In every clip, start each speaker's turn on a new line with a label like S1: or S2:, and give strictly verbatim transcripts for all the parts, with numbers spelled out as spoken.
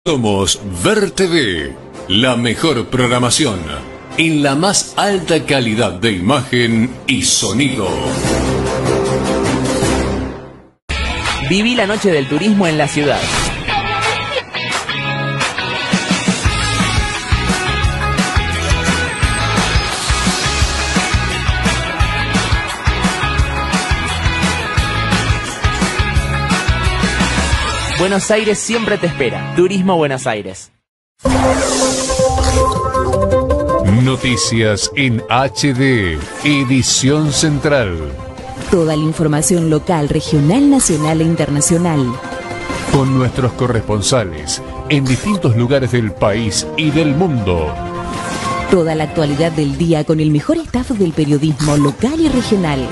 S1: Somos Ver T V, la mejor programación en la más alta calidad de imagen y sonido.
S2: Viví la noche del turismo en la ciudad. Buenos Aires siempre te espera. Turismo Buenos Aires.
S1: Noticias en H D, edición central.
S3: Toda la información local, regional, nacional e internacional.
S1: Con nuestros corresponsales en distintos lugares del país y del mundo.
S3: Toda la actualidad del día con el mejor staff del periodismo local y regional.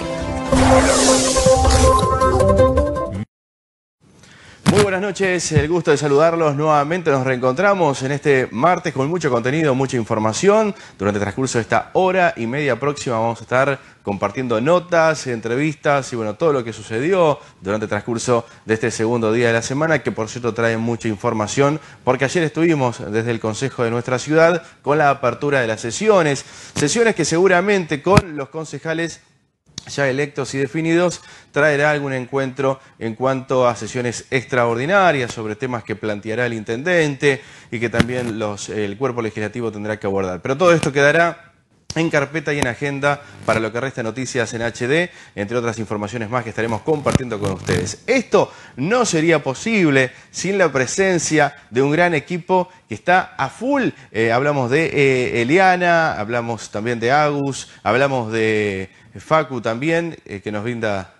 S4: Muy buenas noches, el gusto de saludarlos nuevamente. Nos reencontramos en este martes con mucho contenido, mucha información. Durante el transcurso de esta hora y media próxima vamos a estar compartiendo notas, entrevistas y bueno, todo lo que sucedió durante el transcurso de este segundo día de la semana, que por cierto trae mucha información, porque ayer estuvimos desde el Consejo de nuestra ciudad con la apertura de las sesiones. Sesiones que seguramente con los concejales ya electos y definidos, traerá algún encuentro en cuanto a sesiones extraordinarias sobre temas que planteará el intendente y que también los, el cuerpo legislativo tendrá que abordar. Pero todo esto quedará en carpeta y en agenda para lo que resta noticias en H D, entre otras informaciones más que estaremos compartiendo con ustedes. Esto no sería posible sin la presencia de un gran equipo que está a full. Eh, hablamos de eh, Eliana, hablamos también de Agus, hablamos de Facu también, eh, que nos brinda,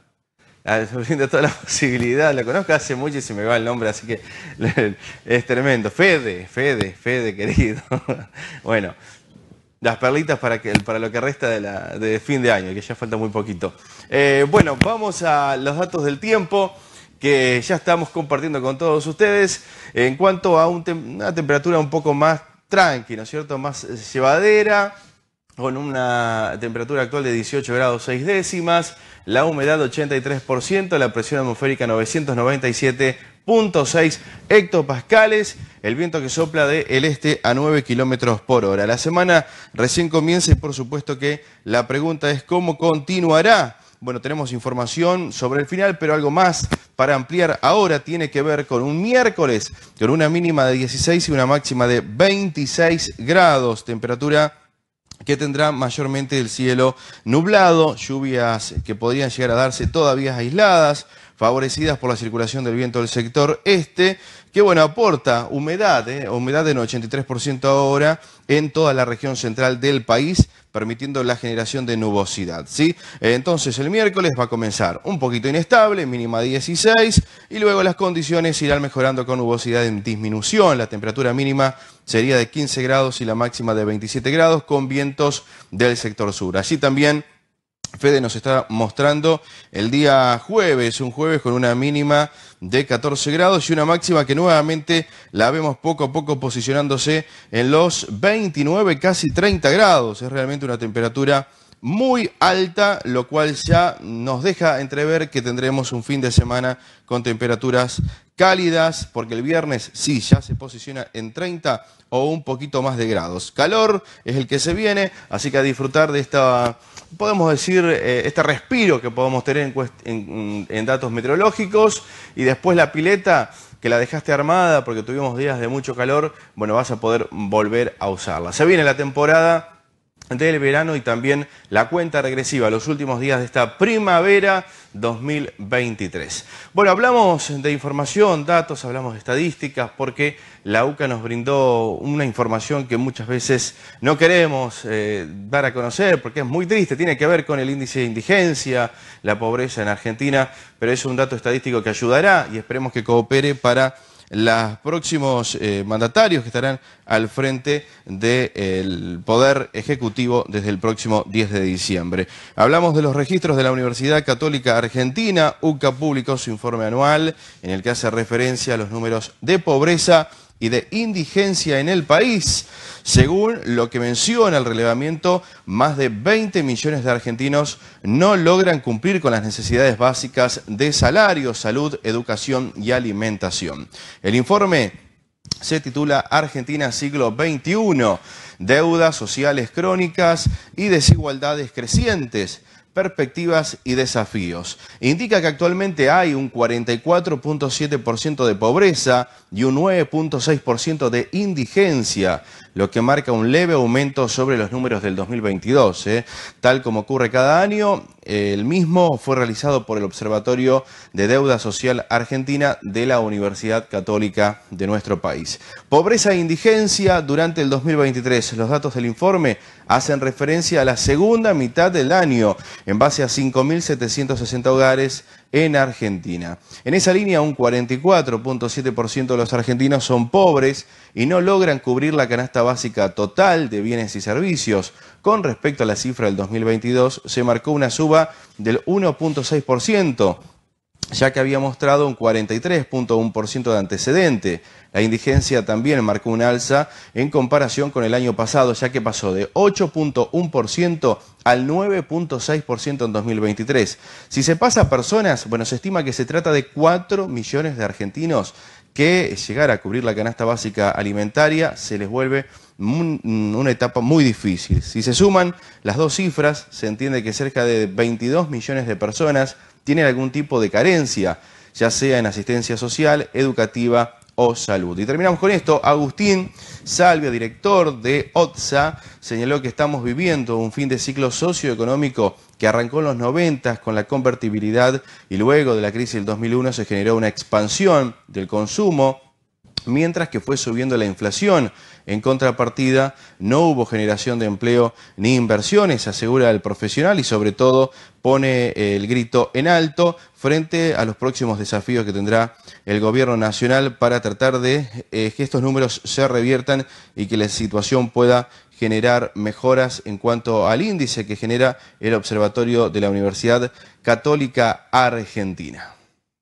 S4: nos brinda toda la posibilidad. La conozco hace mucho y se me va el nombre, así que es tremendo. Fede, Fede, Fede querido. Bueno, las perlitas para, que, para lo que resta de, la, de fin de año, que ya falta muy poquito. Eh, bueno, vamos a los datos del tiempo que ya estamos compartiendo con todos ustedes. En cuanto a un tem una temperatura un poco más tranqui, ¿no es cierto? Más llevadera, con una temperatura actual de dieciocho grados seis décimas, la humedad ochenta y tres por ciento, la presión atmosférica novecientos noventa y siete punto seis hectopascales, el viento que sopla del este a nueve kilómetros por hora. La semana recién comienza y por supuesto que la pregunta es ¿cómo continuará? Bueno, tenemos información sobre el final, pero algo más para ampliar ahora tiene que ver con un miércoles, con una mínima de dieciséis y una máxima de veintiséis grados, temperatura que tendrá mayormente el cielo nublado, lluvias que podrían llegar a darse todavía aisladas, favorecidas por la circulación del viento del sector este, que bueno, aporta humedad, ¿eh? humedad del ochenta y tres por ciento ahora en toda la región central del país, permitiendo la generación de nubosidad, ¿sí? Entonces el miércoles va a comenzar un poquito inestable, mínima dieciséis, y luego las condiciones irán mejorando con nubosidad en disminución. La temperatura mínima sería de quince grados y la máxima de veintisiete grados, con vientos del sector sur. Allí también Fede nos está mostrando el día jueves, un jueves con una mínima de catorce grados y una máxima que nuevamente la vemos poco a poco posicionándose en los veintinueve, casi treinta grados. Es realmente una temperatura muy alta, lo cual ya nos deja entrever que tendremos un fin de semana con temperaturas cálidas, porque el viernes sí, ya se posiciona en treinta o un poquito más de grados. Calor es el que se viene, así que a disfrutar de esta, podemos decir, eh, este respiro que podemos tener en, en, en datos meteorológicos, y después la pileta que la dejaste armada porque tuvimos días de mucho calor, bueno, vas a poder volver a usarla. Se viene la temporada del verano y también la cuenta regresiva, los últimos días de esta primavera dos mil veintitrés. Bueno, hablamos de información, datos, hablamos de estadísticas, porque la U C A nos brindó una información que muchas veces no queremos eh, dar a conocer, porque es muy triste, tiene que ver con el índice de indigencia, la pobreza en Argentina, pero es un dato estadístico que ayudará y esperemos que coopere para los próximos eh, mandatarios que estarán al frente del Poder Ejecutivo desde el próximo diez de diciembre. Hablamos de los registros de la Universidad Católica Argentina. U C A publicó su informe anual en el que hace referencia a los números de pobreza y de indigencia en el país. Según lo que menciona el relevamiento, más de veinte millones de argentinos no logran cumplir con las necesidades básicas de salario, salud, educación y alimentación. El informe se titula Argentina siglo veintiuno, deudas sociales crónicas y desigualdades crecientes, perspectivas y desafíos. Indica que actualmente hay un cuarenta y cuatro punto siete por ciento de pobreza y un nueve punto seis por ciento de indigencia, lo que marca un leve aumento sobre los números del dos mil veintidós. ¿eh? Tal como ocurre cada año, el mismo fue realizado por el Observatorio de Deuda Social Argentina de la Universidad Católica de nuestro país. Pobreza e indigencia durante el dos mil veintitrés. Los datos del informe hacen referencia a la segunda mitad del año, en base a cinco mil setecientos sesenta hogares en Argentina. En esa línea, un cuarenta y cuatro punto siete por ciento de los argentinos son pobres y no logran cubrir la canasta básica total de bienes y servicios. Con respecto a la cifra del dos mil veintidós, se marcó una suba del uno punto seis por ciento, ya que había mostrado un cuarenta y tres punto uno por ciento de antecedente. La indigencia también marcó un alza en comparación con el año pasado, ya que pasó de ocho punto uno por ciento al nueve punto seis por ciento en dos mil veintitrés. Si se pasa a personas, bueno, se estima que se trata de cuatro millones de argentinos que llegar a cubrir la canasta básica alimentaria se les vuelve una etapa muy difícil. Si se suman las dos cifras, se entiende que cerca de veintidós millones de personas tienen algún tipo de carencia, ya sea en asistencia social, educativa o salud. Y terminamos con esto. Agustín Salvia, director de O T S A, señaló que estamos viviendo un fin de ciclo socioeconómico que arrancó en los noventa con la convertibilidad y luego de la crisis del dos mil uno se generó una expansión del consumo, mientras que fue subiendo la inflación. En contrapartida, no hubo generación de empleo ni inversiones, asegura el profesional, y sobre todo pone el grito en alto frente a los próximos desafíos que tendrá el gobierno nacional para tratar de eh, que estos números se reviertan y que la situación pueda generar mejoras en cuanto al índice que genera el Observatorio de la Universidad Católica Argentina.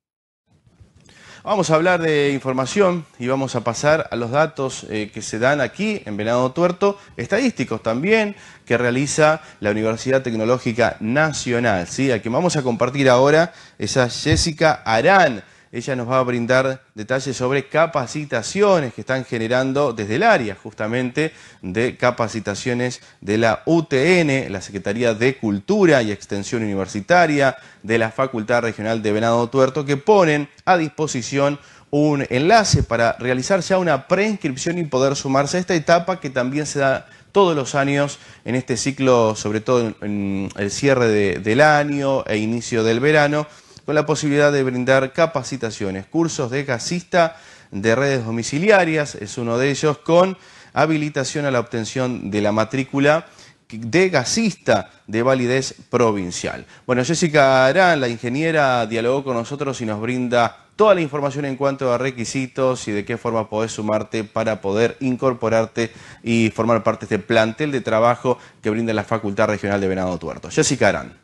S4: Vamos a hablar de información y vamos a pasar a los datos eh, que se dan aquí en Venado Tuerto, estadísticos también, que realiza la Universidad Tecnológica Nacional. ¿sí? A quien vamos a compartir ahora es a Jessica Arán. Ella nos va a brindar detalles sobre capacitaciones que están generando desde el área justamente de capacitaciones de la U T N, la Secretaría de Cultura y Extensión Universitaria, de la Facultad Regional de Venado Tuerto, que ponen a disposición un enlace para realizar ya una preinscripción y poder sumarse a esta etapa que también se da todos los años en este ciclo, sobre todo en el cierre de, del año e inicio del verano, con la posibilidad de brindar capacitaciones, cursos de gasista de redes domiciliarias, es uno de ellos, con habilitación a la obtención de la matrícula de gasista de validez provincial. Bueno, Jessica Arán, la ingeniera, dialogó con nosotros y nos brinda toda la información en cuanto a requisitos y de qué forma podés sumarte para poder incorporarte y formar parte de este plantel de trabajo que brinda la Facultad Regional de Venado Tuerto. Jessica Arán.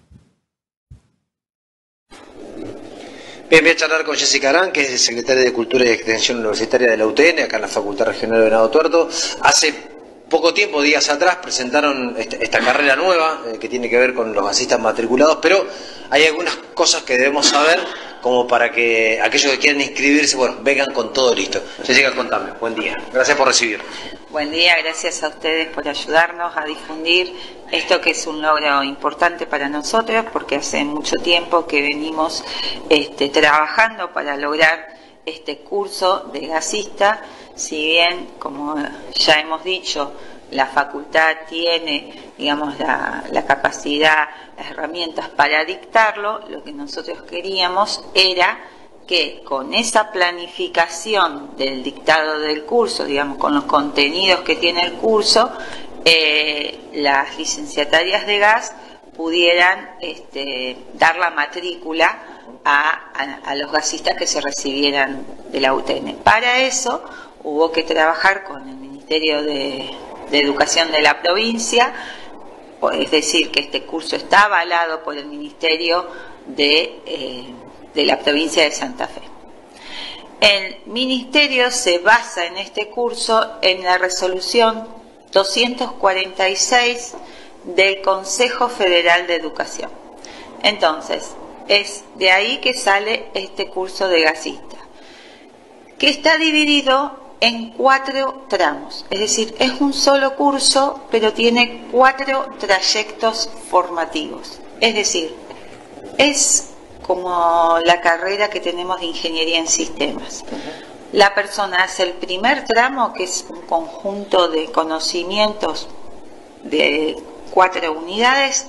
S5: Bien, voy a charlar con Jessica Arán, que es secretaria de Cultura y Extensión Universitaria de la U T N, acá en la Facultad Regional de Venado Tuerto. Hace poco tiempo, días atrás, presentaron esta, esta carrera nueva eh, que tiene que ver con los gasistas matriculados, pero hay algunas cosas que debemos saber como para que aquellos que quieran inscribirse, bueno, vengan con todo listo. Jessica, contame. Buen día. Gracias por recibirnos.
S6: Buen día, gracias a ustedes por ayudarnos a difundir esto que es un logro importante para nosotros, porque hace mucho tiempo que venimos este, trabajando para lograr este curso de gasista. Si bien, como ya hemos dicho, la facultad tiene, digamos, la, la capacidad, las herramientas para dictarlo, lo que nosotros queríamos era que con esa planificación del dictado del curso, digamos, con los contenidos que tiene el curso, eh, las licenciatarias de gas pudieran este, dar la matrícula a, a, a los gasistas que se recibieran de la U T N. Para eso hubo que trabajar con el Ministerio de, de Educación de la provincia, es decir, que este curso está avalado por el Ministerio de... Eh, de la provincia de Santa Fe. El Ministerio se basa en este curso en la resolución doscientos cuarenta y seis del Consejo Federal de Educación. Entonces, es de ahí que sale este curso de gasista, que está dividido en cuatro tramos. Es decir, es un solo curso, pero tiene cuatro trayectos formativos. Es decir, es como la carrera que tenemos de ingeniería en sistemas. La persona hace el primer tramo, que es un conjunto de conocimientos de cuatro unidades,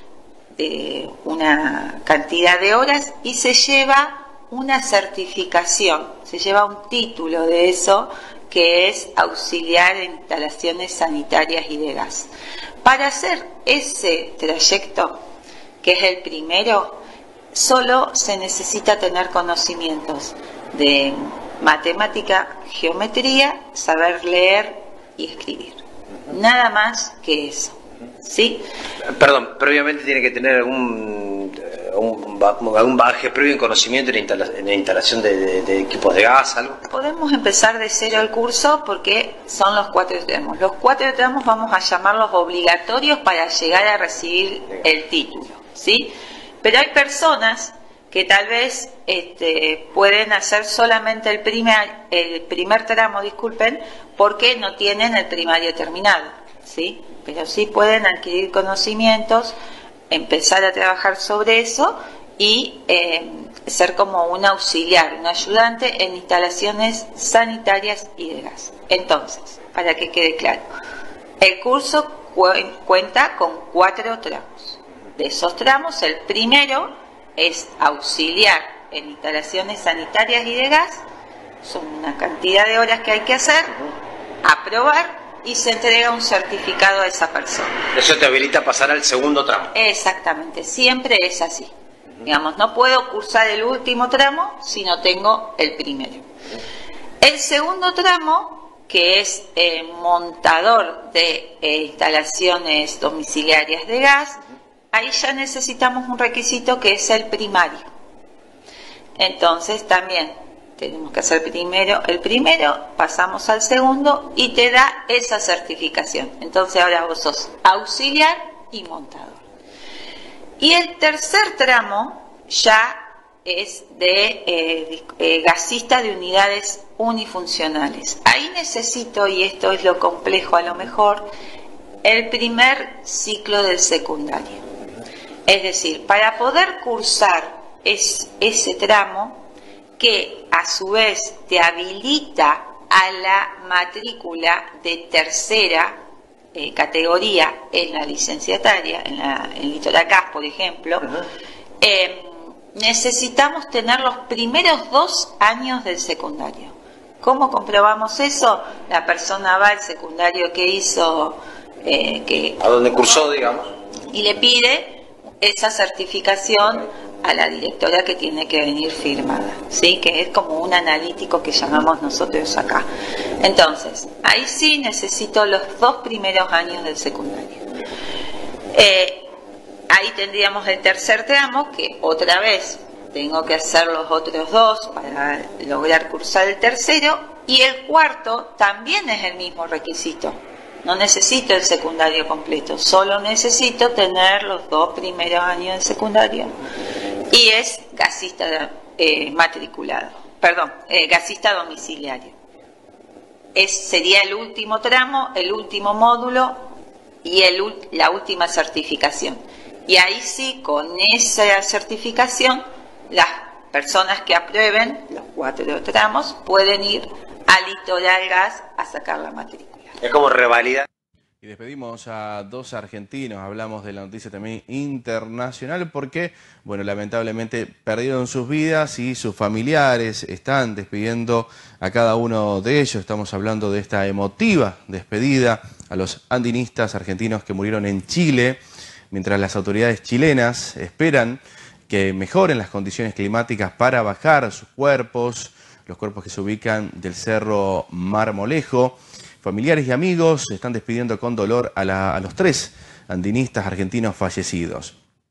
S6: de una cantidad de horas, y se lleva una certificación, se lleva un título de eso, que es auxiliar en instalaciones sanitarias y de gas. Para hacer ese trayecto, que es el primero, solo se necesita tener conocimientos de matemática, geometría, saber leer y escribir. Nada más que eso. ¿Sí?
S5: Perdón, previamente tiene que tener algún, un, algún bagaje previo en conocimiento en la, instala, en la instalación de, de, de equipos de gas, algo.
S6: Podemos empezar de cero el curso porque son los cuatro tramos. Los cuatro tramos vamos a llamarlos obligatorios para llegar a recibir el título, ¿sí? Pero hay personas que tal vez este, pueden hacer solamente el primer, el primer tramo, disculpen, porque no tienen el primario terminado, ¿sí? Pero sí pueden adquirir conocimientos, empezar a trabajar sobre eso y eh, ser como un auxiliar, un ayudante en instalaciones sanitarias y de gas. Entonces, para que quede claro, el curso cu cuenta con cuatro tramos. De esos tramos, el primero es auxiliar en instalaciones sanitarias y de gas. Son una cantidad de horas que hay que hacer, aprobar, y se entrega un certificado a esa persona.
S5: Eso te habilita a pasar al segundo tramo.
S6: Exactamente, siempre es así. Digamos, no puedo cursar el último tramo si no tengo el primero. El segundo tramo, que es eh, montador de eh, instalaciones domiciliarias de gas, ahí ya necesitamos un requisito que es el primario. Entonces también tenemos que hacer primero el primero, pasamos al segundo y te da esa certificación. Entonces ahora vos sos auxiliar y montador. Y el tercer tramo ya es de eh, eh, gasista de unidades unifuncionales. Ahí necesito, y esto es lo complejo a lo mejor, el primer ciclo del secundario. Es decir, para poder cursar es, ese tramo, que a su vez te habilita a la matrícula de tercera eh, categoría en la licenciataria, en la en Litoral Gas, por ejemplo, uh-huh. eh, necesitamos tener los primeros dos años del secundario. ¿Cómo comprobamos eso? La persona va al secundario que hizo, eh, que
S5: a donde cursó, digamos,
S6: y le pide esa certificación a la directora, que tiene que venir firmada, ¿sí? Que es como un analítico que llamamos nosotros acá. Entonces, ahí sí necesito los dos primeros años del secundario. Eh, ahí tendríamos el tercer tramo, que otra vez tengo que hacer los otros dos para lograr cursar el tercero, y el cuarto también es el mismo requisito. No necesito el secundario completo, solo necesito tener los dos primeros años del secundario. Y es gasista eh, matriculado, perdón, eh, gasista domiciliario. Es, sería el último tramo, el último módulo y el, la última certificación. Y ahí sí, con esa certificación, las personas que aprueben los cuatro tramos pueden ir a Litoral Gas a sacar la matrícula.
S5: Es como revalidar.
S4: Y despedimos a dos argentinos, hablamos de la noticia también internacional porque, bueno, lamentablemente perdieron sus vidas y sus familiares están despidiendo a cada uno de ellos. Estamos hablando de esta emotiva despedida a los andinistas argentinos que murieron en Chile, mientras las autoridades chilenas esperan que mejoren las condiciones climáticas para bajar sus cuerpos, los cuerpos que se ubican del Cerro Marmolejo. Familiares y amigos están despidiendo con dolor a, la, a los tres andinistas argentinos fallecidos.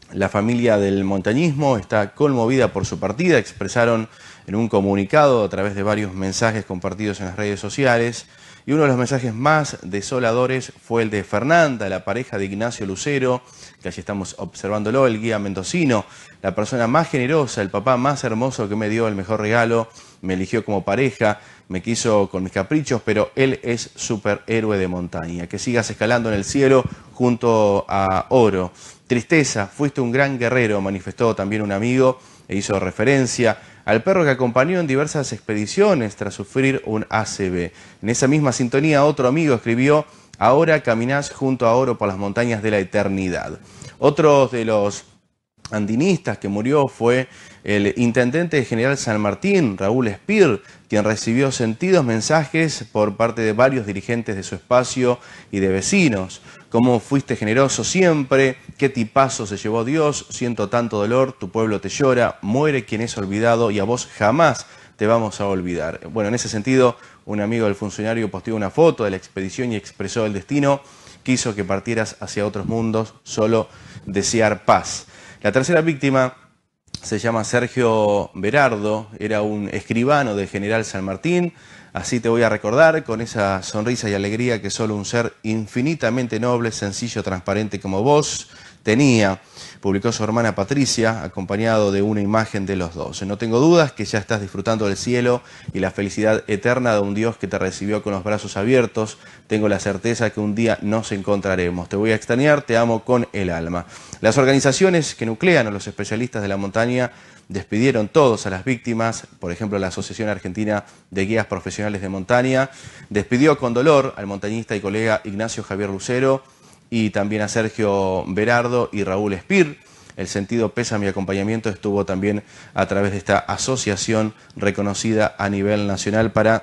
S4: La familia del montañismo está conmovida por su partida, expresaron en un comunicado a través de varios mensajes compartidos en las redes sociales, y uno de los mensajes más desoladores fue el de Fernanda, la pareja de Ignacio Lucero, que allí estamos observándolo, el guía mendocino, la persona más generosa, el papá más hermoso que me dio el mejor regalo, me eligió como pareja, me quiso con mis caprichos, pero él es superhéroe de montaña. Que sigas escalando en el cielo junto a Oro. Tristeza, fuiste un gran guerrero, manifestó también un amigo e hizo referencia al perro que acompañó en diversas expediciones tras sufrir un A C V. En esa misma sintonía otro amigo escribió: ahora caminás junto a Oro por las montañas de la eternidad. Otro de los andinistas que murió fue el intendente de General San Martín, Raúl Espir, quien recibió sentidos mensajes por parte de varios dirigentes de su espacio y de vecinos. Cómo fuiste generoso siempre, qué tipazo se llevó Dios, siento tanto dolor, tu pueblo te llora, muere quien es olvidado y a vos jamás te vamos a olvidar. Bueno, en ese sentido, un amigo del funcionario posteó una foto de la expedición y expresó el destino: quiso que partieras hacia otros mundos, solo desear paz. La tercera víctima se llama Sergio Berardo, era un escribano del General San Martín. Así te voy a recordar, con esa sonrisa y alegría que solo un ser infinitamente noble, sencillo, transparente como vos tenía. Publicó su hermana Patricia, acompañado de una imagen de los dos. No tengo dudas que ya estás disfrutando del cielo y la felicidad eterna de un Dios que te recibió con los brazos abiertos. Tengo la certeza que un día nos encontraremos. Te voy a extrañar, te amo con el alma. Las organizaciones que nuclean a los especialistas de la montaña despidieron todos a las víctimas. Por ejemplo, la Asociación Argentina de Guías Profesionales de Montaña despidió con dolor al montañista y colega Ignacio Javier Lucero y también a Sergio Berardo y Raúl Espir. El sentido pésame y acompañamiento estuvo también a través de esta asociación reconocida a nivel nacional para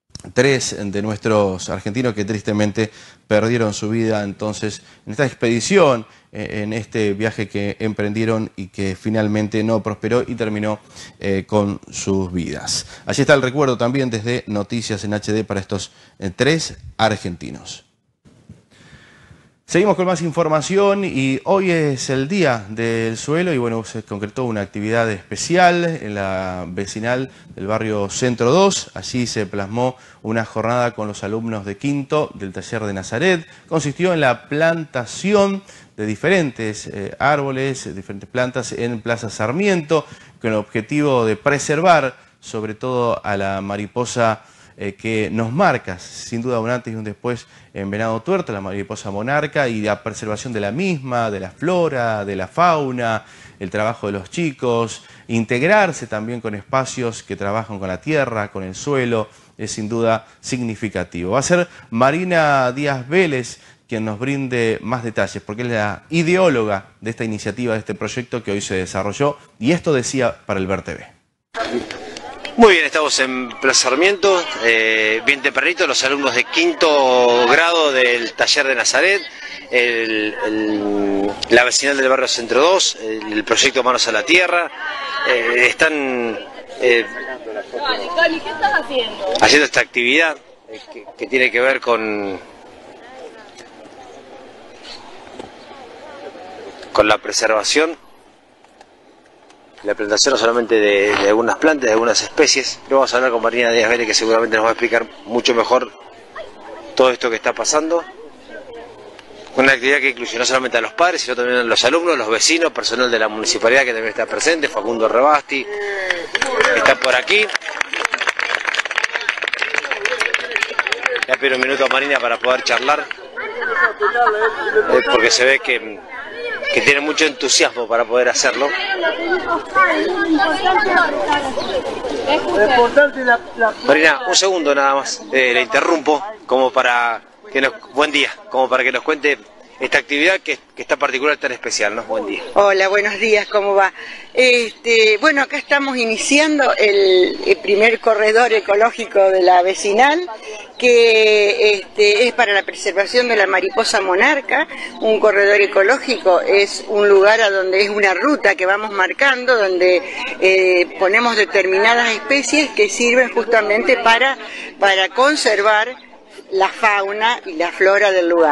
S4: tres de nuestros argentinos que tristemente perdieron su vida entonces en esta expedición, en este viaje que emprendieron y que finalmente no prosperó y terminó eh, con sus vidas. Allí está el recuerdo también desde Noticias en H D para estos eh, tres argentinos. Seguimos con más información y hoy es el Día del Suelo y bueno, se concretó una actividad especial en la vecinal del barrio Centro dos. Allí se plasmó una jornada con los alumnos de quinto del taller de Nazaret. Consistió en la plantación de diferentes eh, árboles, diferentes plantas en Plaza Sarmiento, con el objetivo de preservar sobre todo a la mariposa Eh, que nos marca, sin duda, un antes y un después en Venado Tuerto, la mariposa monarca, y la preservación de la misma, de la flora, de la fauna, el trabajo de los chicos, integrarse también con espacios que trabajan con la tierra, con el suelo, es sin duda significativo. Va a ser Marina Díaz Vélez quien nos brinde más detalles, porque es la ideóloga de esta iniciativa, de este proyecto que hoy se desarrolló, y esto decía para el Ver T V.
S5: Muy bien, estamos en Plaza Sarmiento, eh, bien tempranito, los alumnos de quinto grado del taller de Nazaret, el, el, la vecinal del barrio Centro dos, el, el proyecto Manos a la Tierra, eh, están eh, haciendo esta actividad eh, que, que tiene que ver con, con la preservación. La plantación no solamente de, de algunas plantas, de algunas especies. Pero vamos a hablar con Marina Díaz Vélez, que seguramente nos va a explicar mucho mejor todo esto que está pasando. Una actividad que incluye no solamente a los padres, sino también a los alumnos, los vecinos, personal de la municipalidad que también está presente, Facundo Rebasti, está por aquí. Ya pido un minuto a Marina para poder charlar, eh, porque se ve que... que tiene mucho entusiasmo para poder hacerlo. Marina, un segundo nada más, eh, le interrumpo, como para que nos, buen día, como para que nos cuente esta actividad que, que está particular, tan especial, ¿no? Buen día.
S7: Hola, buenos días, ¿cómo va? Este, bueno, acá estamos iniciando el, el primer corredor ecológico de la vecinal, que este, es para la preservación de la mariposa monarca. Un corredor ecológico es un lugar a donde es una ruta que vamos marcando, donde eh, ponemos determinadas especies que sirven justamente para, para conservar la fauna y la flora del lugar.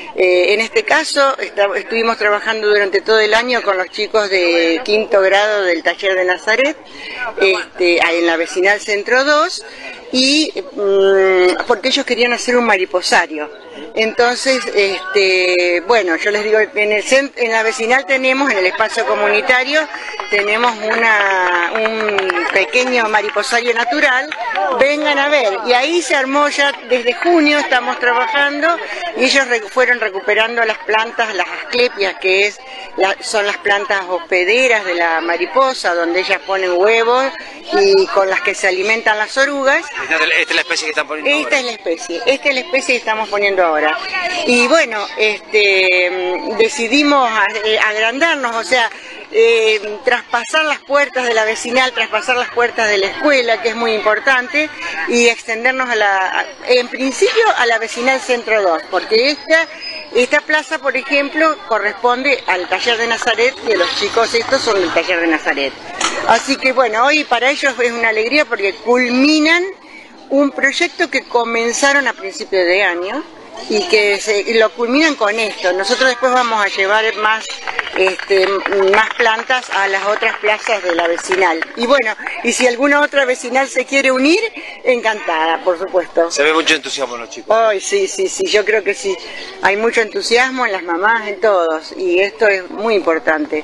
S7: Eh, en este caso está, estuvimos trabajando durante todo el año con los chicos de quinto grado del taller de Nazaret, este, en la vecinal Centro dos, y mmm, porque ellos querían hacer un mariposario. Entonces, este, bueno, yo les digo, en, el centro, en la vecinal tenemos, en el espacio comunitario, tenemos una, un pequeño mariposario natural, vengan a ver, y ahí se armó ya, desde junio estamos trabajando, y ellos re, fueron recuperando las plantas, las asclepias, que es la, son las plantas hospederas de la mariposa, donde ellas ponen huevos y con las que se alimentan las orugas.
S5: Esta es la especie que están poniendo
S7: Esta
S5: ahora.
S7: es la especie, esta es la especie que estamos poniendo ahora. Y bueno, este, decidimos agrandarnos, o sea, eh, traspasar las puertas de la vecinal, traspasar las puertas de la escuela, que es muy importante, y extendernos a la, en principio a la vecinal Centro dos, porque esta, esta plaza, por ejemplo, corresponde al taller de Nazaret, que los chicos estos son del taller de Nazaret. Así que bueno, hoy para ellos es una alegría porque culminan un proyecto que comenzaron a principios de año y que se, lo culminan con esto. Nosotros después vamos a llevar más, este, más plantas a las otras plazas de la vecinal. Y bueno, y si alguna otra vecinal se quiere unir, encantada, por supuesto.
S5: Se ve mucho entusiasmo en los chicos.
S7: Ay, sí, sí, sí, yo creo que sí. Hay mucho entusiasmo en las mamás, en todos, y esto es muy importante.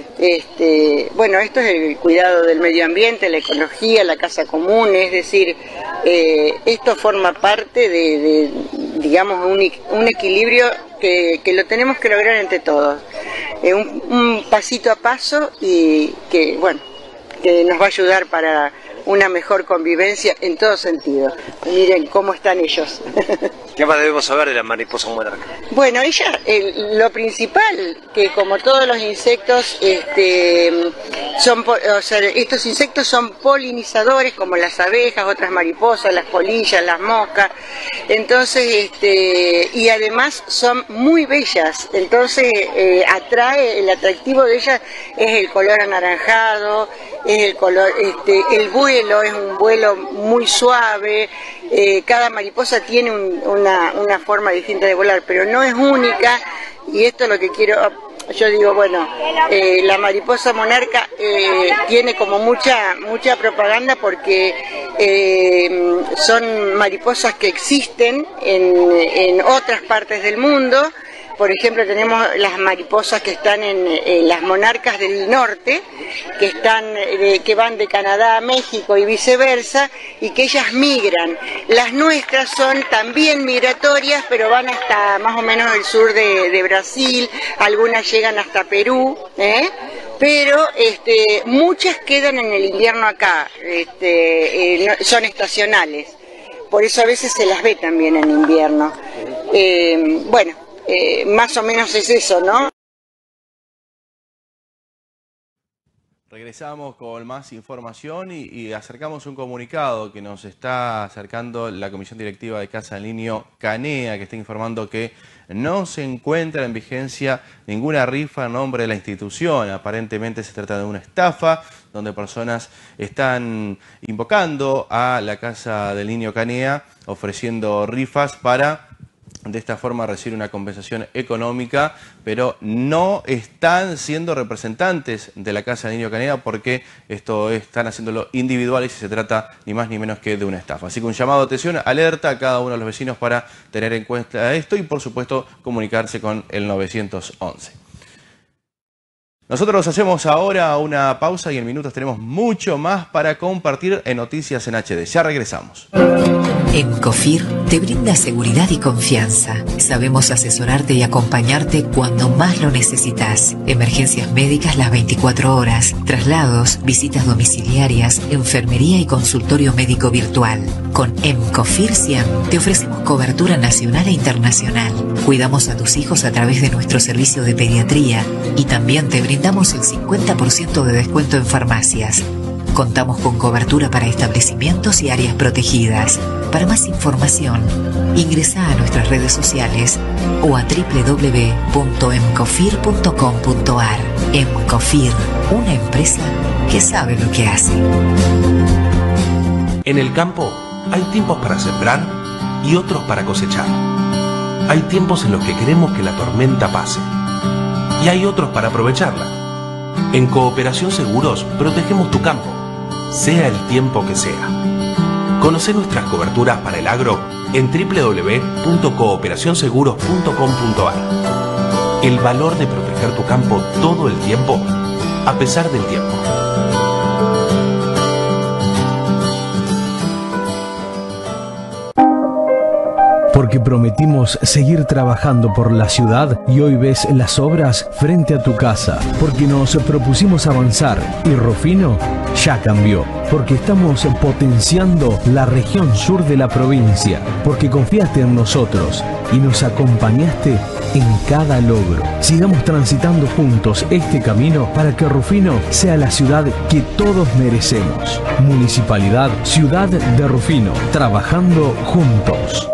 S7: Este, bueno, esto es el cuidado del medio ambiente, la ecología, la casa común, es decir, eh, esto forma parte de, de digamos, un, un equilibrio que, que lo tenemos que lograr entre todos, eh, un, un pasito a paso, y que, bueno, que nos va a ayudar para una mejor convivencia en todo sentido. Miren cómo están ellos.
S5: ¿Qué más debemos saber de la mariposa monarca?
S7: Bueno, ella, el, lo principal, que como todos los insectos, este, son, o sea, estos insectos son polinizadores, como las abejas, otras mariposas, las polillas, las moscas. Entonces, este, y además son muy bellas. Entonces, eh, atrae, el atractivo de ellas es el color anaranjado, es el color, este, el vuelo es un vuelo muy suave. Eh, cada mariposa tiene un, una, una forma distinta de volar, pero no es única, y esto es lo que quiero, yo digo, bueno, eh, la mariposa monarca eh, tiene como mucha, mucha propaganda porque eh, son mariposas que existen en, en otras partes del mundo. Por ejemplo, tenemos las mariposas que están en, en las monarcas del norte, que están de, que van de Canadá a México y viceversa, y que ellas migran. Las nuestras son también migratorias, pero van hasta más o menos el sur de, de Brasil, algunas llegan hasta Perú, ¿eh? Pero este, muchas quedan en el invierno acá, este, eh, no, son estacionales. Por eso a veces se las ve también en invierno. Eh, bueno. Eh, más o menos es eso, ¿no?
S4: Regresamos con más información y, y acercamos un comunicado que nos está acercando la Comisión Directiva de Casa del Niño Canea, que está informando que no se encuentra en vigencia ninguna rifa en nombre de la institución. Aparentemente se trata de una estafa donde personas están invocando a la Casa del Niño Canea ofreciendo rifas para de esta forma recibir una compensación económica, pero no están siendo representantes de la Casa del Niño Canea porque esto están haciéndolo individual y se trata ni más ni menos que de una estafa. Así que un llamado de atención, alerta a cada uno de los vecinos para tener en cuenta esto y por supuesto comunicarse con el nueve once. Nosotros hacemos ahora una pausa y en minutos tenemos mucho más para compartir en Noticias en H D. Ya regresamos.
S8: Emcofir te brinda seguridad y confianza. Sabemos asesorarte y acompañarte cuando más lo necesitas. Emergencias médicas las veinticuatro horas, traslados, visitas domiciliarias, enfermería y consultorio médico virtual. Con Emcofir Cien te ofrecemos cobertura nacional e internacional. Cuidamos a tus hijos a través de nuestro servicio de pediatría y también te brindamos el cincuenta por ciento de descuento en farmacias. Contamos con cobertura para establecimientos y áreas protegidas. Para más información, ingresa a nuestras redes sociales o a doble u doble u doble u punto emcofir punto com punto a r. Emcofir, una empresa que sabe lo que hace.
S9: En el campo hay tiempos para sembrar y otros para cosechar. Hay tiempos en los que queremos que la tormenta pase y hay otros para aprovecharla. En Cooperación Seguros protegemos tu campo, sea el tiempo que sea. Conoce nuestras coberturas para el agro en doble u doble u doble u punto cooperación seguros punto com punto a r. El valor de proteger tu campo todo el tiempo, a pesar del tiempo.
S10: Porque prometimos seguir trabajando por la ciudad y hoy ves las obras frente a tu casa. Porque nos propusimos avanzar y Rufino ya cambió. Porque estamos potenciando la región sur de la provincia. Porque confiaste en nosotros y nos acompañaste en cada logro. Sigamos transitando juntos este camino para que Rufino sea la ciudad que todos merecemos. Municipalidad Ciudad de Rufino, trabajando juntos.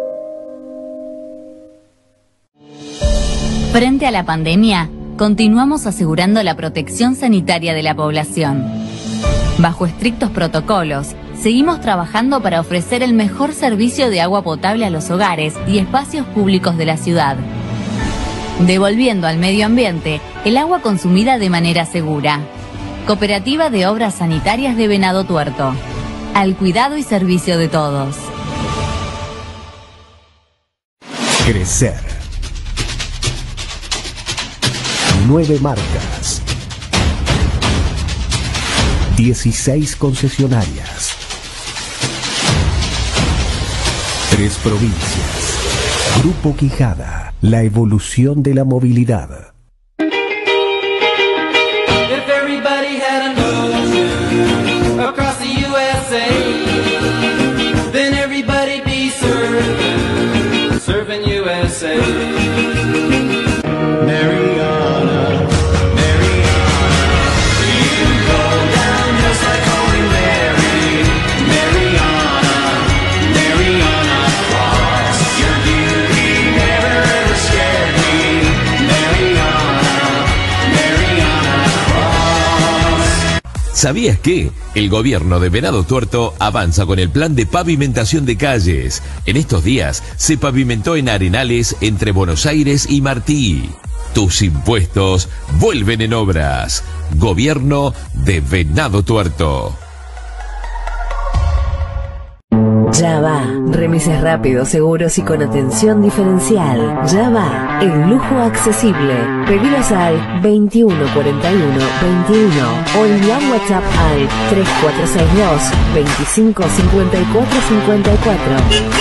S11: Frente a la pandemia, continuamos asegurando la protección sanitaria de la población. Bajo estrictos protocolos, seguimos trabajando para ofrecer el mejor servicio de agua potable a los hogares y espacios públicos de la ciudad, devolviendo al medio ambiente el agua consumida de manera segura. Cooperativa de Obras Sanitarias de Venado Tuerto, al cuidado y servicio de todos.
S12: Crecer. Nueve marcas. dieciséis concesionarias. Tres provincias. Grupo Quijada. La evolución de la movilidad.
S13: If everybody had an ocean across the U S A, then everybody'd be surfing, surfing U S A.
S14: ¿Sabías que el gobierno de Venado Tuerto avanza con el plan de pavimentación de calles? En estos días se pavimentó en Arenales entre Buenos Aires y Martí. Tus impuestos vuelven en obras. Gobierno de Venado Tuerto.
S8: Ya va, remises rápidos, seguros y con atención diferencial. Ya va, el lujo accesible. Pedidos al veintiuno cuarenta y uno veintiuno o envía un WhatsApp al tres cuatro seis dos, veinticinco cincuenta y cuatro cincuenta y cuatro.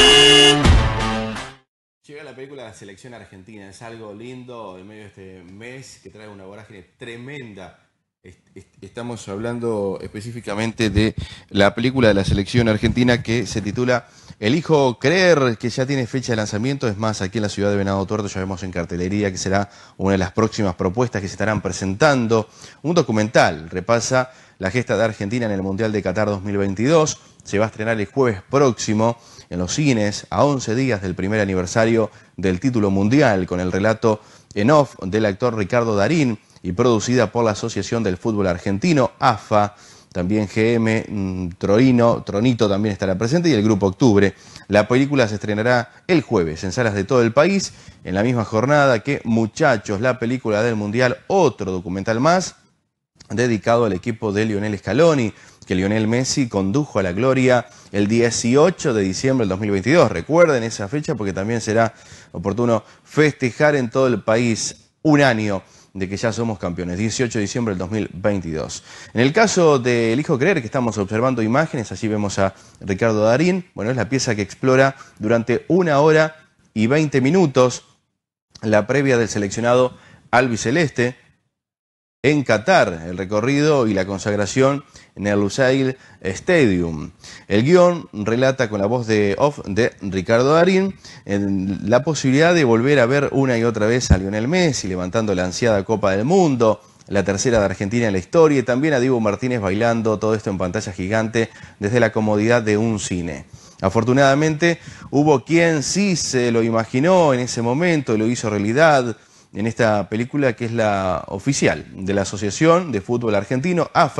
S4: Llega la película de la selección argentina, es algo lindo en medio de este mes que trae una vorágine tremenda. Estamos hablando específicamente de la película de la selección argentina que se titula Elijo Creer, que ya tiene fecha de lanzamiento. Es más, aquí en la ciudad de Venado Tuerto ya vemos en cartelería que será una de las próximas propuestas que se estarán presentando. Un documental repasa la gesta de Argentina en el Mundial de Qatar dos mil veintidós. Se va a estrenar el jueves próximo en los cines a once días del primer aniversario del título mundial, con el relato en off del actor Ricardo Darín y producida por la Asociación del Fútbol Argentino, A F A, también G M, Troino, Tronito también estará presente y el Grupo Octubre. La película se estrenará el jueves en salas de todo el país, en la misma jornada que Muchachos, la película del Mundial, otro documental más dedicado al equipo de Lionel Scaloni, que Lionel Messi condujo a la gloria el dieciocho de diciembre del dos mil veintidós. Recuerden esa fecha porque también será oportuno festejar en todo el país un año de que ya somos campeones, dieciocho de diciembre del dos mil veintidós. En el caso de Elijo Creer, que estamos observando imágenes, allí vemos a Ricardo Darín. Bueno, es la pieza que explora durante una hora y veinte minutos la previa del seleccionado albiceleste en Qatar, el recorrido y la consagración en el Lusail Stadium. El guión relata con la voz de off de Ricardo Darín en la posibilidad de volver a ver una y otra vez a Lionel Messi levantando la ansiada Copa del Mundo, la tercera de Argentina en la historia, y también a Diego Martínez bailando todo esto en pantalla gigante desde la comodidad de un cine. Afortunadamente hubo quien sí se lo imaginó en ese momento y lo hizo realidad en esta película, que es la oficial de la Asociación de Fútbol Argentino, A F A,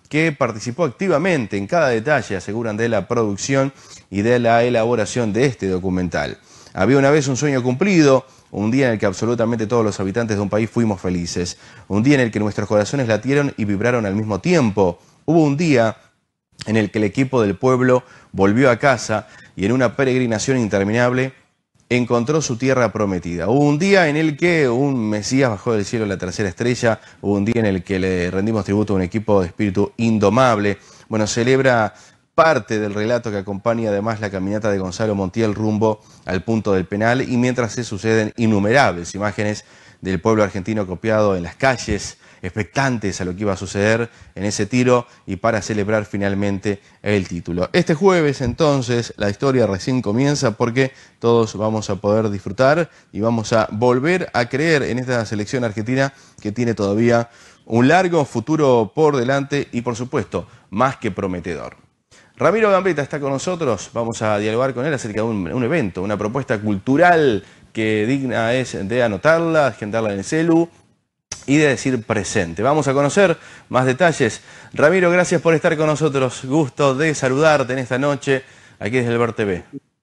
S4: que participó activamente en cada detalle, aseguran, de la producción y de la elaboración de este documental. Había una vez un sueño cumplido, un día en el que absolutamente todos los habitantes de un país fuimos felices, un día en el que nuestros corazones latieron y vibraron al mismo tiempo. Hubo un día en el que el equipo del pueblo volvió a casa y en una peregrinación interminable encontró su tierra prometida. Hubo un día en el que un Mesías bajó del cielo la tercera estrella, hubo un día en el que le rendimos tributo a un equipo de espíritu indomable. Bueno, celebra parte del relato que acompaña además la caminata de Gonzalo Montiel rumbo al punto del penal, y mientras se suceden innumerables imágenes del pueblo argentino copiado en las calles, expectantes a lo que iba a suceder en ese tiro y para celebrar finalmente el título. Este jueves, entonces, la historia recién comienza, porque todos vamos a poder disfrutar y vamos a volver a creer en esta selección argentina que tiene todavía un largo futuro por delante y, por supuesto, más que prometedor. Ramiro Gambetta está con nosotros, vamos a dialogar con él acerca de un, un evento, una propuesta cultural que digna es de anotarla, agendarla en el celu y de decir presente. Vamos a conocer más detalles. Ramiro, gracias por estar con nosotros. Gusto de saludarte en esta noche aquí desde el Ver T V.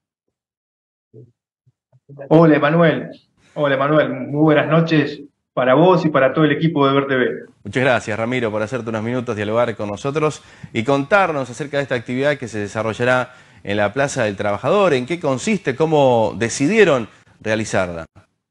S15: Hola, Emanuel. Hola, Emanuel. Muy buenas noches para vos y para todo el equipo de Ver T V.
S4: Muchas gracias, Ramiro, por hacerte unos minutos, dialogar con nosotros y contarnos acerca de esta actividad que se desarrollará en la Plaza del Trabajador. ¿En qué consiste? ¿Cómo decidieron realizarla?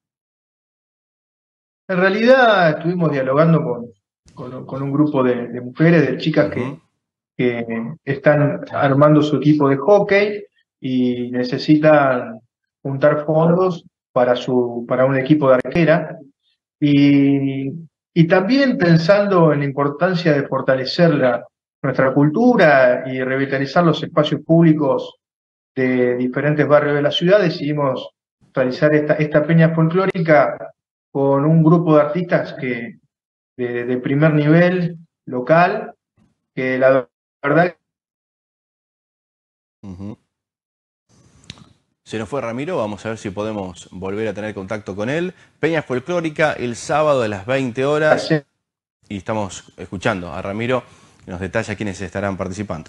S15: En realidad estuvimos dialogando con, con, con un grupo de, de mujeres, de chicas que, que están armando su equipo de hockey y necesitan juntar fondos para, su, para un equipo de arquera. Y, y también pensando en la importancia de fortalecer la, nuestra cultura y revitalizar los espacios públicos de diferentes barrios de la ciudad, decidimos realizar esta, esta peña folclórica con un grupo de artistas que de, de primer nivel local, que la verdad...
S4: Uh-huh. Se nos fue Ramiro, vamos a ver si podemos volver a tener contacto con él. Peña folclórica el sábado a las veinte horas. Sí. Y estamos escuchando a Ramiro, que nos detalla quiénes estarán participando.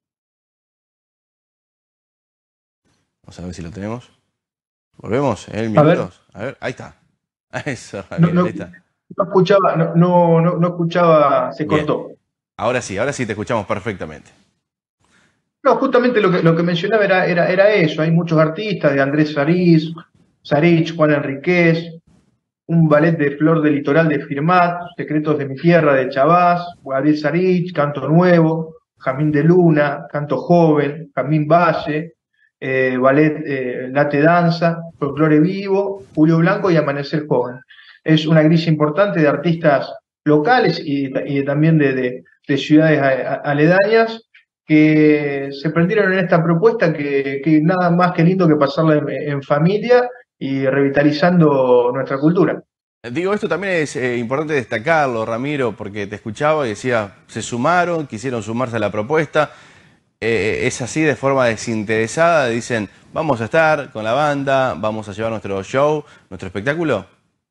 S4: Vamos a ver si lo tenemos. ¿Volvemos? ¿En minutos? A ver, a ver, ahí está. Eso, Ramiro,
S15: no, no,
S4: ahí está.
S15: No escuchaba, no, no, no, no escuchaba, se Bien. cortó.
S4: Ahora sí, ahora sí te escuchamos perfectamente.
S15: No, justamente lo que, lo que mencionaba era, era, era eso. Hay muchos artistas, de Andrés Sarich, Sarich, Juan Enríquez, un ballet de Flor del Litoral de Firmat, Secretos de mi Tierra de Chabás, Gabriel Sarich, Canto Nuevo, Jamín de Luna, Canto Joven, Jamín Valle, eh, ballet eh, Late Danza, Folclore Vivo, Julio Blanco y Amanecer Joven. Es una grilla importante de artistas locales y, y también de, de, de ciudades aledañas que se prendieron en esta propuesta que, que nada más que lindo que pasarla en, en familia y revitalizando nuestra cultura.
S4: Digo, esto también es eh, importante destacarlo, Ramiro, porque te escuchaba y decía, se sumaron, quisieron sumarse a la propuesta, eh, es así de forma desinteresada, dicen, vamos a estar con la banda, vamos a llevar nuestro show, nuestro espectáculo.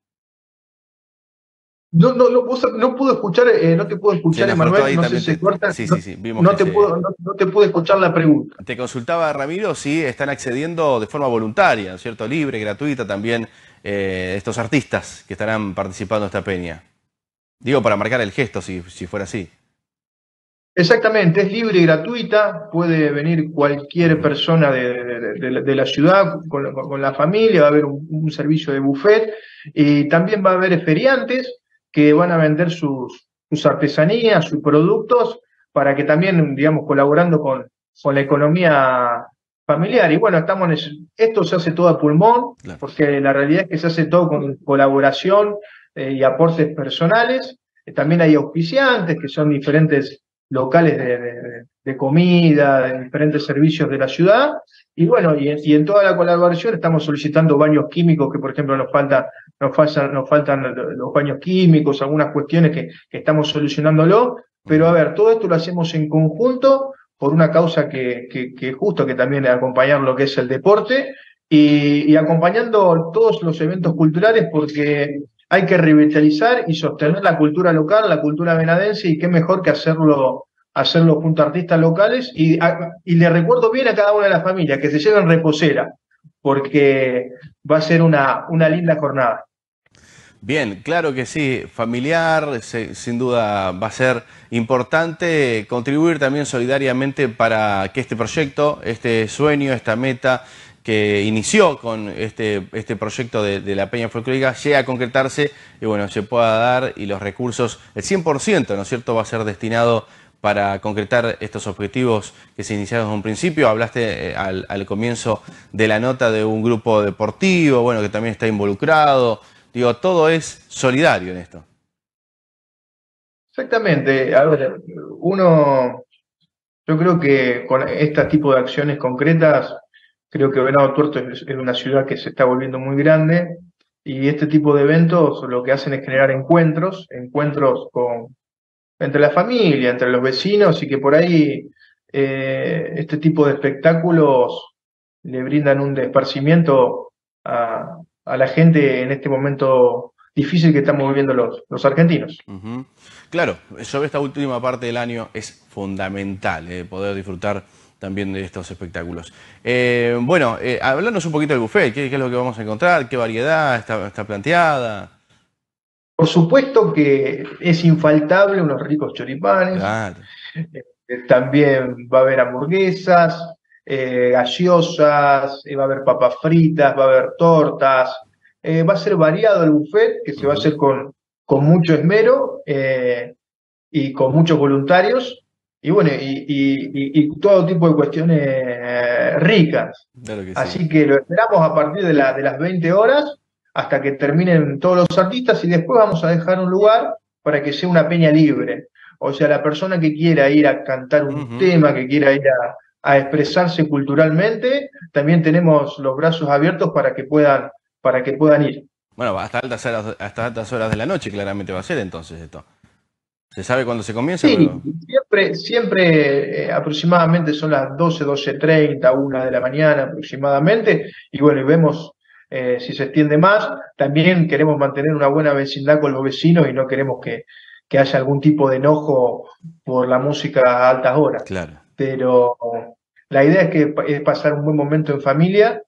S15: No, no, no, no puedo escuchar, eh, no te puedo escuchar, Emanuel, no sé si se corta.
S4: Sí, sí, sí, vimos
S15: no,
S4: que
S15: te
S4: se...
S15: puedo, no, no te puedo escuchar la pregunta.
S4: Te consultaba, Ramiro, si están accediendo de forma voluntaria, ¿cierto? Libre, gratuita también, eh, estos artistas que estarán participando en esta peña. Digo, para marcar el gesto, si, si fuera así.
S15: Exactamente, es libre y gratuita, puede venir cualquier persona de, de, de, de la ciudad con, con la familia, va a haber un, un servicio de buffet y también va a haber feriantes que van a vender sus, sus artesanías, sus productos, para que también, digamos, colaborando con, con la economía familiar. Y bueno, estamos en esto se hace todo a pulmón, claro, porque la realidad es que se hace todo con colaboración eh, y aportes personales. Eh, también hay auspiciantes, que son diferentes locales de, de, de comida, de diferentes servicios de la ciudad. Y bueno, y, y en toda la colaboración estamos solicitando baños químicos, que por ejemplo nos falta, nos faltan, nos faltan los baños químicos, algunas cuestiones que, que estamos solucionándolo. Pero a ver, todo esto lo hacemos en conjunto por una causa que, que, que justo que también es acompañar lo que es el deporte y, y acompañando todos los eventos culturales, porque hay que revitalizar y sostener la cultura local, la cultura venadense, y qué mejor que hacerlo hacerlo junto a artistas locales y, a, y le recuerdo bien a cada una de las familias que se lleven reposera, porque va a ser una, una linda jornada.
S4: Bien, claro que sí, familiar, se, sin duda va a ser importante contribuir también solidariamente para que este proyecto, este sueño, esta meta que inició con este, este proyecto de, de la Peña Folclórica llegue a concretarse y bueno, se pueda dar y los recursos, el cien por ciento, ¿no es cierto?, va a ser destinado para concretar estos objetivos que se iniciaron en un principio. Hablaste eh, al, al comienzo de la nota de un grupo deportivo, bueno, que también está involucrado. Digo, todo es solidario en esto.
S15: Exactamente. A ver, uno, yo creo que con este tipo de acciones concretas, creo que Venado Tuerto es, es una ciudad que se está volviendo muy grande y este tipo de eventos lo que hacen es generar encuentros, encuentros con, entre la familia, entre los vecinos y que por ahí eh, este tipo de espectáculos le brindan un esparcimiento a, a la gente en este momento difícil que estamos viviendo los, los argentinos.
S4: Uh-huh. Claro, sobre esta última parte del año es fundamental eh, poder disfrutar también de estos espectáculos. Eh, bueno, eh, hablarnos un poquito del buffet, ¿qué, qué es lo que vamos a encontrar? ¿Qué variedad está, está planteada?
S15: Por supuesto que es infaltable unos ricos choripanes,
S4: claro.
S15: eh, también va a haber hamburguesas, eh, gaseosas, eh, va a haber papas fritas, va a haber tortas, eh, va a ser variado el buffet, que se va a hacer con, con mucho esmero eh, y con muchos voluntarios, y bueno, y, y, y, y todo tipo de cuestiones eh, ricas.
S4: Claro que sí.
S15: Así que lo esperamos a partir de, la, de las veinte horas, hasta que terminen todos los artistas, y después vamos a dejar un lugar para que sea una peña libre. O sea, la persona que quiera ir a cantar un uh-huh. tema, que quiera ir a, a expresarse culturalmente, también tenemos los brazos abiertos para que puedan, para que puedan ir.
S4: Bueno, hasta altas horas, hasta altas horas de la noche claramente va a ser entonces esto. ¿Se sabe cuándo se comienza?
S15: Sí,
S4: pero...
S15: siempre, siempre eh, aproximadamente son las doce, doce treinta, una de la mañana aproximadamente, y bueno, y vemos eh, si se extiende más. También queremos mantener una buena vecindad con los vecinos y no queremos que, que haya algún tipo de enojo por la música a altas horas.
S4: Claro.
S15: Pero la idea es que es pasar un buen momento en familia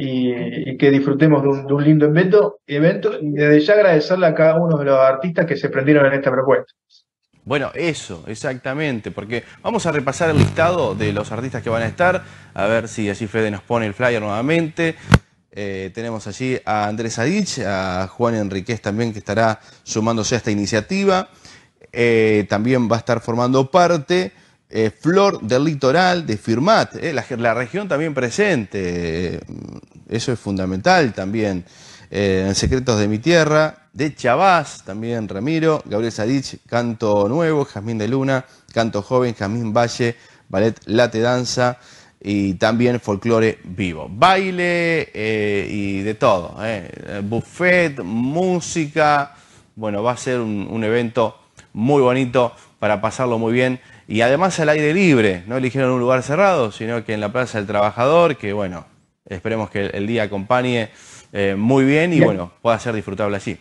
S15: y, y que disfrutemos de un, de un lindo evento, evento y desde ya agradecerle a cada uno de los artistas que se prendieron en esta propuesta.
S4: Bueno, eso, exactamente, porque vamos a repasar el listado de los artistas que van a estar, a ver si así Fede nos pone el flyer nuevamente. Eh, tenemos allí a Andrés Adich, a Juan Enríquez también, que estará sumándose a esta iniciativa. Eh, también va a estar formando parte eh, Flor del Litoral, de Firmat, eh, la, la región también presente, eh, eso es fundamental también. Eh, en Secretos de mi Tierra, de Chavás, también Ramiro, Gabriel Sadich, Canto Nuevo, Jazmín de Luna, Canto Joven, Jazmín Valle, Ballet Late Danza y también Folclore Vivo. Baile eh, y de todo, eh. buffet, música, bueno, va a ser un, un evento muy bonito para pasarlo muy bien y además al aire libre, no eligieron un lugar cerrado, sino que en la Plaza del Trabajador, que bueno, esperemos que el, el día acompañe Eh, muy bien y bueno, pueda ser disfrutable allí.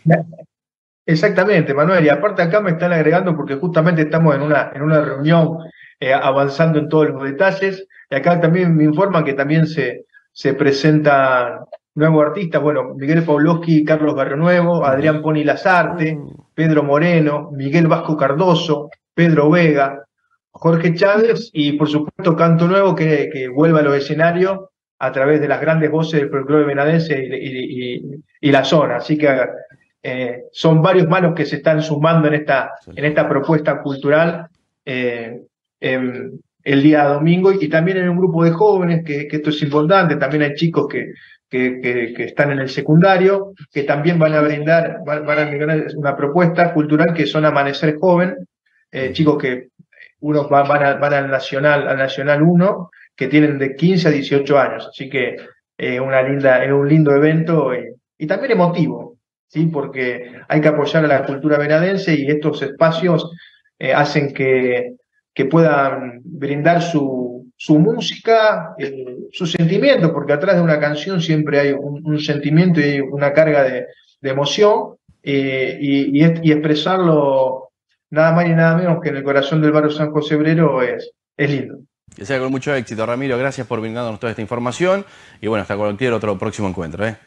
S15: Exactamente, Manuel, y aparte acá me están agregando porque justamente estamos en una, en una reunión eh, avanzando en todos los detalles, y acá también me informan que también se, se presentan nuevos artistas, bueno, Miguel Pawlowski, Carlos Barrionuevo, Adrián Poni Lazarte, Pedro Moreno, Miguel Vasco Cardoso, Pedro Vega, Jorge Chávez y por supuesto Canto Nuevo que, que vuelve a los escenarios a través de las grandes voces del folclore venadense y, y, y, y la zona. Así que eh, son varios manos que se están sumando en esta, en esta propuesta cultural eh, eh, el día domingo y, y también en un grupo de jóvenes, que, que esto es importante, también hay chicos que, que, que, que están en el secundario, que también van a brindar, van, van a brindar una propuesta cultural que son Amanecer Joven, eh, chicos que unos van, van, a, van al Nacional, al Nacional uno, que tienen de quince a dieciocho años, así que eh, una linda, es un lindo evento y, y también emotivo, ¿sí? Porque hay que apoyar a la cultura venadense y estos espacios eh, hacen que, que puedan brindar su, su música, eh, su sentimiento, porque atrás de una canción siempre hay un, un sentimiento y una carga de, de emoción eh, y, y, y expresarlo nada más y nada menos que en el corazón del barrio San José Obrero es, es lindo.
S4: Que sea con mucho éxito, Ramiro. Gracias por brindarnos toda esta información. Y bueno, hasta cualquier otro próximo encuentro, ¿eh?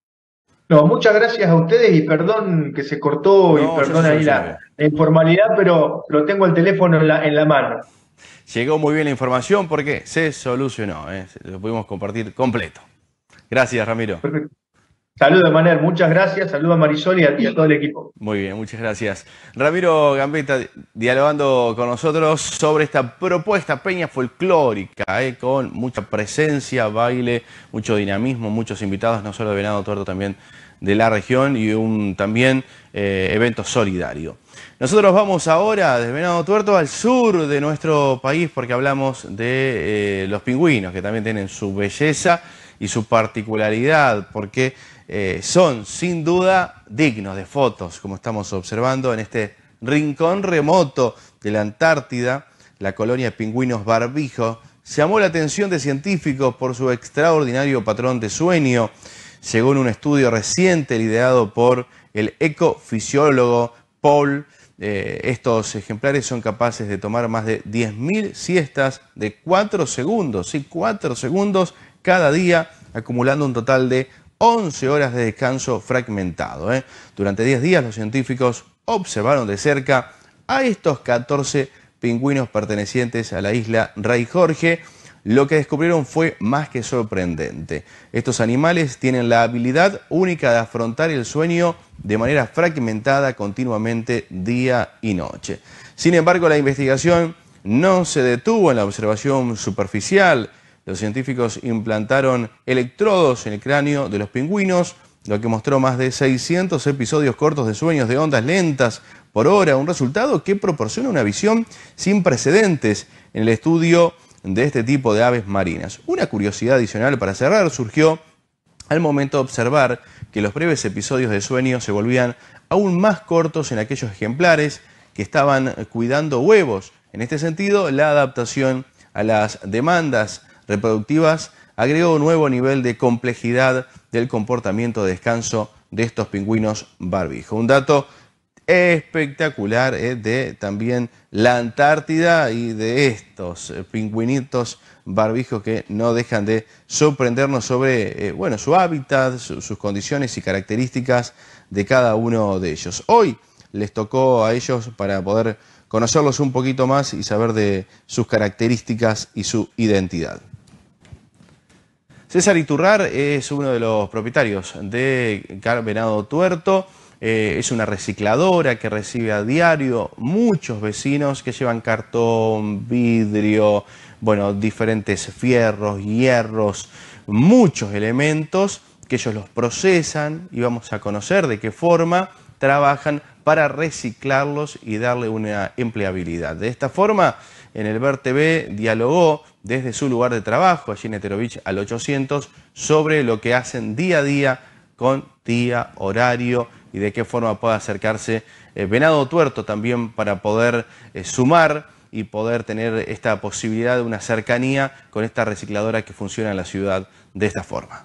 S15: No, muchas gracias a ustedes y perdón que se cortó
S4: No,
S15: y perdón ahí la, la informalidad, pero lo tengo el teléfono en la, en la mano.
S4: Llegó muy bien la información porque se solucionó, ¿eh? Lo pudimos compartir completo. Gracias, Ramiro.
S15: Perfecto. Saludos, Manuel, muchas gracias. Saludos a Marisol y a, y a todo el equipo.
S4: Muy bien, muchas gracias. Ramiro Gambetta dialogando con nosotros sobre esta propuesta peña folclórica, ¿eh? Con mucha presencia, baile, mucho dinamismo, muchos invitados, no solo de Venado Tuerto, también de la región y un también eh, evento solidario. Nosotros vamos ahora desde Venado Tuerto al sur de nuestro país porque hablamos de eh, los pingüinos, que también tienen su belleza y su particularidad, porque eh, son sin duda dignos de fotos, como estamos observando en este rincón remoto de la Antártida. La colonia de pingüinos barbijo llamó la atención de científicos por su extraordinario patrón de sueño. Según un estudio reciente liderado por el ecofisiólogo Paul, eh, estos ejemplares son capaces de tomar más de diez mil siestas de cuatro segundos, ¿sí? cuatro segundos cada día, acumulando un total de once horas de descanso fragmentado, ¿eh? Durante diez días los científicos observaron de cerca a estos catorce pingüinos pertenecientes a la isla Rey Jorge. Lo que descubrieron fue más que sorprendente. Estos animales tienen la habilidad única de afrontar el sueño de manera fragmentada continuamente día y noche. Sin embargo, la investigación no se detuvo en la observación superficial. Los científicos implantaron electrodos en el cráneo de los pingüinos, lo que mostró más de seiscientos episodios cortos de sueños de ondas lentas por hora, un resultado que proporciona una visión sin precedentes en el estudio de este tipo de aves marinas. Una curiosidad adicional para cerrar surgió al momento de observar que los breves episodios de sueño se volvían aún más cortos en aquellos ejemplares que estaban cuidando huevos. En este sentido, la adaptación a las demandas reproductivas agregó un nuevo nivel de complejidad del comportamiento de descanso de estos pingüinos barbijo. Un dato espectacular eh, de también la Antártida y de estos eh, pingüinitos barbijos que no dejan de sorprendernos sobre eh, bueno, su hábitat, su, sus condiciones y características de cada uno de ellos. Hoy les tocó a ellos para poder conocerlos un poquito más y saber de sus características y su identidad. César Iturrar es uno de los propietarios de Venado Tuerto. Eh, es una recicladora que recibe a diario muchos vecinos que llevan cartón, vidrio, bueno, diferentes fierros, hierros, muchos elementos que ellos los procesan y vamos a conocer de qué forma trabajan para reciclarlos y darle una empleabilidad. De esta forma, en el Ver T V dialogó desde su lugar de trabajo, allí en Eterovich al ochocientos, sobre lo que hacen día a día con día, horario y de qué forma puede acercarse eh, Venado Tuerto también para poder eh, sumar y poder tener esta posibilidad de una cercanía con esta recicladora que funciona en la ciudad de esta forma.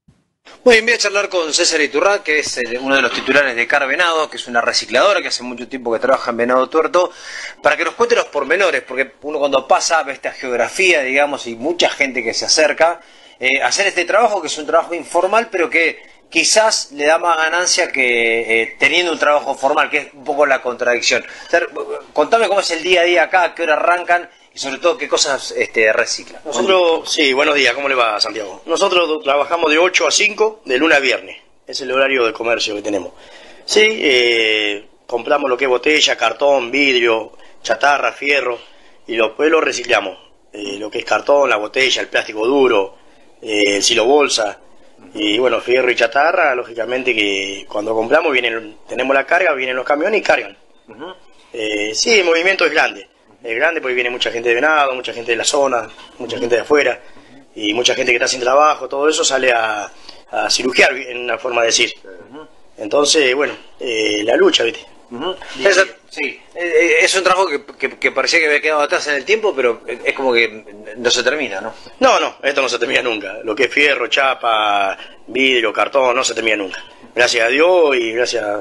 S5: Muy bien, voy a charlar con César Iturrá, que es uno de los titulares de Car Venado, que es una recicladora que hace mucho tiempo que trabaja en Venado Tuerto, para que nos cuente los pormenores, porque uno cuando pasa ve esta geografía, digamos, y mucha gente que se acerca, eh, a hacer este trabajo, que es un trabajo informal, pero que quizás le da más ganancia que eh, teniendo un trabajo formal, que es un poco la contradicción. O sea, contame cómo es el día a día acá, a qué hora arrancan y sobre todo qué cosas este, reciclan.
S16: Nosotros, sí, buenos días, ¿cómo le va, Santiago? Nosotros trabajamos de ocho a cinco, de lunes a viernes, es el horario de comercio que tenemos. Sí, eh, compramos lo que es botella, cartón, vidrio, chatarra, fierro, y después lo reciclamos. Eh, lo que es cartón, la botella, el plástico duro, eh, el silo bolsa. Y bueno, fierro y chatarra, lógicamente que cuando compramos vienen, tenemos la carga, vienen los camiones y cargan. Uh-huh. eh, sí, el movimiento es grande, es grande porque viene mucha gente de Venado, mucha gente de la zona, mucha gente de afuera y mucha gente que está sin trabajo, todo eso sale a, a cirugiar, en una forma de decir. Uh-huh. Entonces, bueno, eh, la lucha, ¿viste?
S5: Uh-huh. es, sí, es un trabajo que, que, que parecía que había quedado atrás en el tiempo, pero es como que no se termina, ¿no?
S16: No, no, esto no se termina nunca. Lo que es fierro, chapa, vidrio, cartón, no se termina nunca. Gracias a Dios y gracias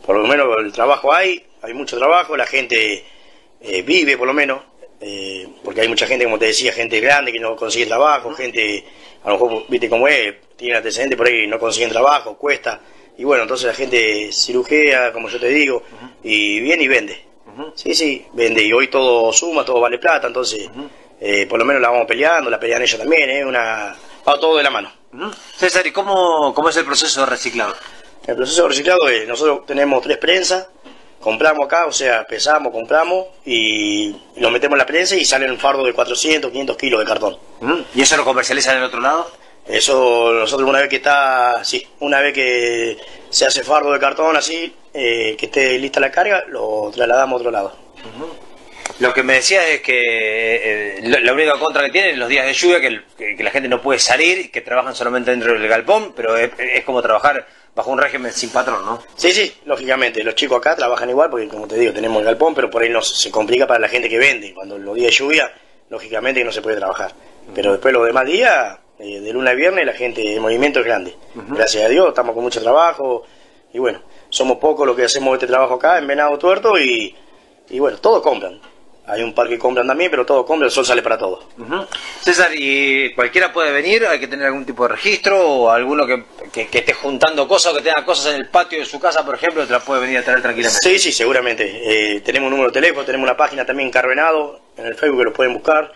S16: por lo menos el trabajo hay, hay mucho trabajo, la gente eh, vive por lo menos, eh, porque hay mucha gente, como te decía, gente grande que no consigue trabajo, gente, a lo mejor, viste cómo es, tiene antecedentes por ahí, no consiguen trabajo, cuesta, y bueno, entonces la gente cirujea, como yo te digo, uh-huh. y viene y vende. Uh-huh. Sí, sí, vende, y hoy todo suma, todo vale plata, entonces uh-huh. eh, por lo menos la vamos peleando, la pelean ellos también, ¿eh? Una, va todo de la mano.
S17: Uh-huh. César, ¿y cómo, cómo es el proceso de reciclado?
S16: El proceso de reciclado es, nosotros tenemos tres prensas, compramos acá, o sea, pesamos, compramos y lo metemos en la prensa y sale un fardo de cuatrocientos, quinientos kilos de cartón.
S17: Uh-huh. ¿Y eso lo comercializan en el otro lado?
S16: Eso nosotros una vez que está, sí, una vez que se hace fardo de cartón así, eh, que esté lista la carga, lo trasladamos a otro lado.
S17: Uh-huh. Lo que me decías es que eh, la única contra que tienen los días de lluvia, que, que, que la gente no puede salir, que trabajan solamente dentro del galpón, pero es, es como trabajar bajo un régimen sin patrón, ¿no?
S16: Sí, sí, lógicamente, los chicos acá trabajan igual, porque como te digo, tenemos el galpón, pero por ahí no, se complica para la gente que vende. Cuando los días de lluvia, lógicamente que no se puede trabajar. Uh-huh. Pero después los demás días... Eh, de lunes a viernes la gente, el movimiento es grande. Uh-huh. Gracias a Dios, estamos con mucho trabajo y bueno, somos pocos los que hacemos este trabajo acá en Venado Tuerto y, y bueno, todos compran. Hay un par que compran también, pero todos compran, el sol sale para todos.
S17: Uh-huh. César, ¿y cualquiera puede venir? ¿Hay que tener algún tipo de registro o alguno que, que, que esté juntando cosas o que tenga cosas en el patio de su casa, por ejemplo, te la puede venir a traer tranquilamente?
S16: Sí, sí, seguramente. Eh, tenemos un número de teléfono, tenemos una página también Carvenado, en el Facebook que lo pueden buscar.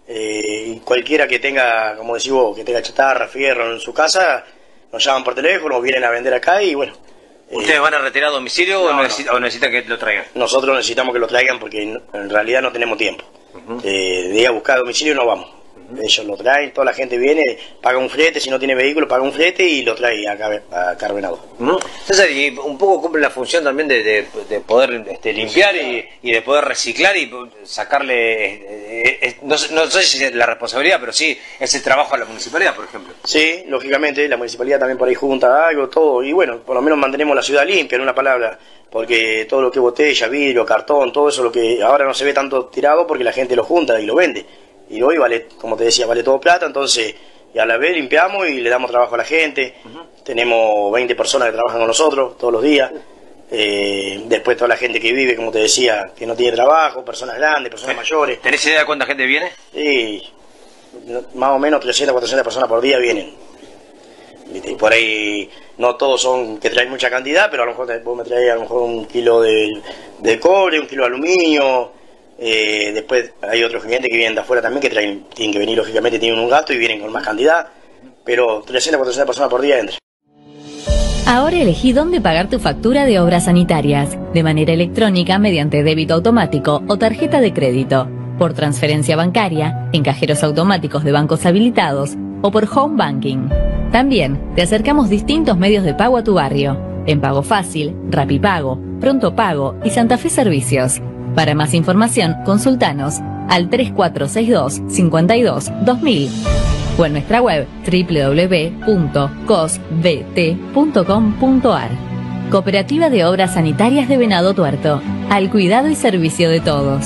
S16: Eh, y cualquiera que tenga, como decís vos, que tenga chatarra, fierro en su casa, nos llaman por teléfono, vienen a vender acá y bueno.
S17: ¿Ustedes eh, van a retirar a domicilio no, o, necesita, no. o necesitan que lo traigan?
S16: Nosotros necesitamos que lo traigan porque en realidad no tenemos tiempo. Uh-huh. eh, de ir a buscar a domicilio no vamos. Uh-huh. Ellos lo traen, toda la gente viene, paga un flete, si no tiene vehículo paga un flete y lo trae acá a Carvenado.
S17: Uh-huh. César, y un poco cumple la función también de, de, de poder este, limpiar y, y de poder reciclar y sacarle, eh, eh, no, no sé si es la responsabilidad, pero sí ese trabajo a la municipalidad, por ejemplo.
S16: Sí, lógicamente, la municipalidad también por ahí junta algo, todo, y bueno, por lo menos mantenemos la ciudad limpia, en una palabra, porque todo lo que es botella, vidrio, cartón, todo eso lo que ahora no se ve tanto tirado porque la gente lo junta y lo vende. Y hoy vale, como te decía, vale todo plata, entonces y a la vez limpiamos y le damos trabajo a la gente. Uh-huh. Tenemos veinte personas que trabajan con nosotros todos los días. Eh, después toda la gente que vive, como te decía, que no tiene trabajo, personas grandes, personas mayores.
S17: ¿Tenés idea de cuánta gente viene?
S16: Sí, más o menos trescientas, cuatrocientas personas por día vienen. ¿Viste? Y por ahí no todos son que traen mucha cantidad, pero a lo mejor vos me traes a lo mejor un kilo de, de cobre, un kilo de aluminio. Eh, después hay otros clientes que vienen de afuera también que traen, tienen que venir lógicamente, tienen un gasto y vienen con más cantidad, pero trescientas, cuatrocientas personas por día entran.
S11: Ahora elegí dónde pagar tu factura de obras sanitarias, de manera electrónica mediante débito automático o tarjeta de crédito, por transferencia bancaria, en cajeros automáticos de bancos habilitados o por home banking. También te acercamos distintos medios de pago a tu barrio, en Pago Fácil, Rapipago, Pronto Pago y Santa Fe Servicios. Para más información, consultanos al tres cuatro seis dos, cinco dos, dos mil o en nuestra web doble u doble u doble u punto cosbt punto com punto ar. Cooperativa de Obras Sanitarias de Venado Tuerto, al cuidado y servicio de todos.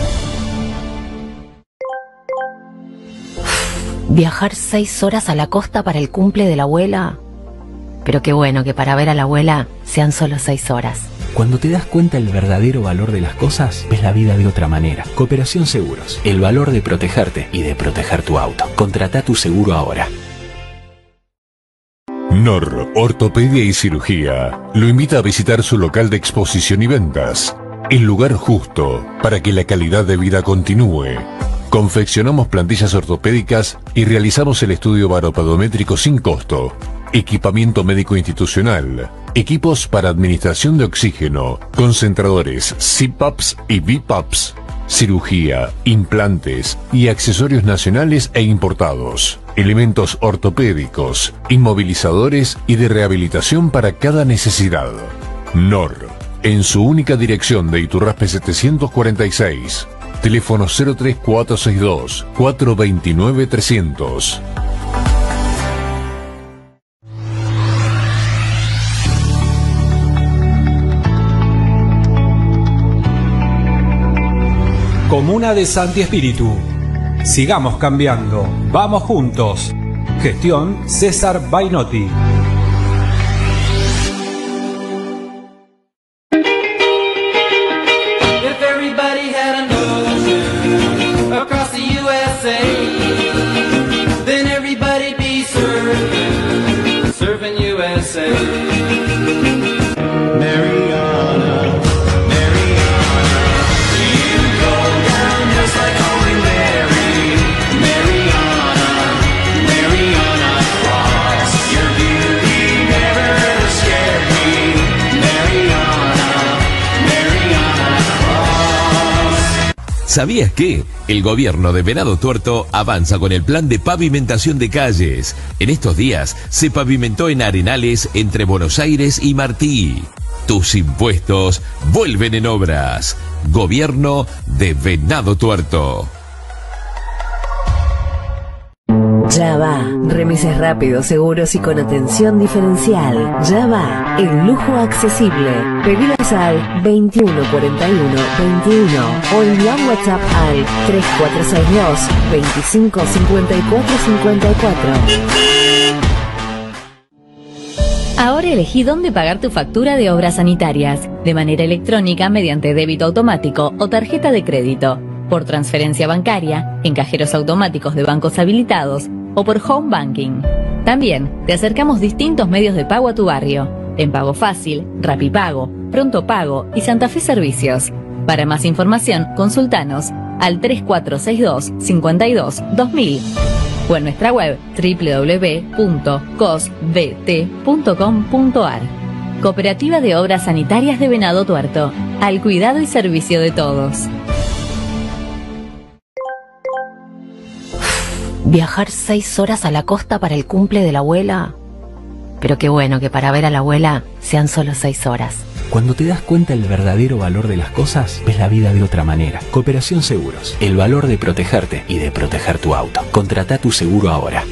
S18: Viajar seis horas a la costa para el cumple de la abuela. Pero qué bueno que para ver a la abuela sean solo seis horas.
S19: Cuando te das cuenta del verdadero valor de las cosas, ves la vida de otra manera. Cooperación Seguros, el valor de protegerte y de proteger tu auto. Contrata tu seguro ahora.
S1: N O R Ortopedia y Cirugía lo invita a visitar su local de exposición y ventas. El lugar justo para que la calidad de vida continúe. Confeccionamos plantillas ortopédicas y realizamos el estudio baropodométrico sin costo. Equipamiento médico institucional, equipos para administración de oxígeno, concentradores C PAPs y V PAPs, cirugía, implantes y accesorios nacionales e importados, elementos ortopédicos, inmovilizadores y de rehabilitación para cada necesidad. N O R, en su única dirección de Iturraspe setecientos cuarenta y seis, teléfono cero tres cuatro seis dos, cuatro dos nueve, trescientos.
S20: Comuna de Santi Espíritu. Sigamos cambiando. Vamos juntos. Gestión César Bainotti.
S13: U S A. Mariana, Mariana, you go down just like Holy Mary. Mariana, Mariana Cross, your beauty never ever scared me. Mariana, Mariana Cross.
S14: ¿Sabías que el gobierno de Venado Tuerto avanza con el plan de pavimentación de calles? En estos días se pavimentó en Arenales entre Buenos Aires y Martí. Tus impuestos vuelven en obras. Gobierno de Venado Tuerto.
S3: Ya va, remises rápidos, seguros y con atención diferencial. Ya va, el lujo accesible. Pedidos al veintiuno cuarenta y uno veintiuno o envía un WhatsApp al tres cuatro seis dos, veinticinco cincuenta y cuatro cincuenta y cuatro.
S11: Ahora elegí dónde pagar tu factura de obras sanitarias, de manera electrónica mediante débito automático o tarjeta de crédito, por transferencia bancaria, en cajeros automáticos de bancos habilitados o por home banking. También te acercamos distintos medios de pago a tu barrio, en Pago Fácil, Rapipago, Pronto Pago y Santa Fe Servicios. Para más información, consultanos al tres cuatro seis dos, cinco dos, dos mil o en nuestra web doble u doble u doble u punto cosbt punto com punto ar. Cooperativa de Obras Sanitarias de Venado Tuerto, al cuidado y servicio de todos.
S18: Viajar seis horas a la costa para el cumple de la abuela. Pero qué bueno que para ver a la abuela sean solo seis horas.
S19: Cuando te das cuenta del verdadero valor de las cosas, ves la vida de otra manera. Cooperación Seguros, el valor de protegerte y de proteger tu auto. Contrata tu seguro ahora.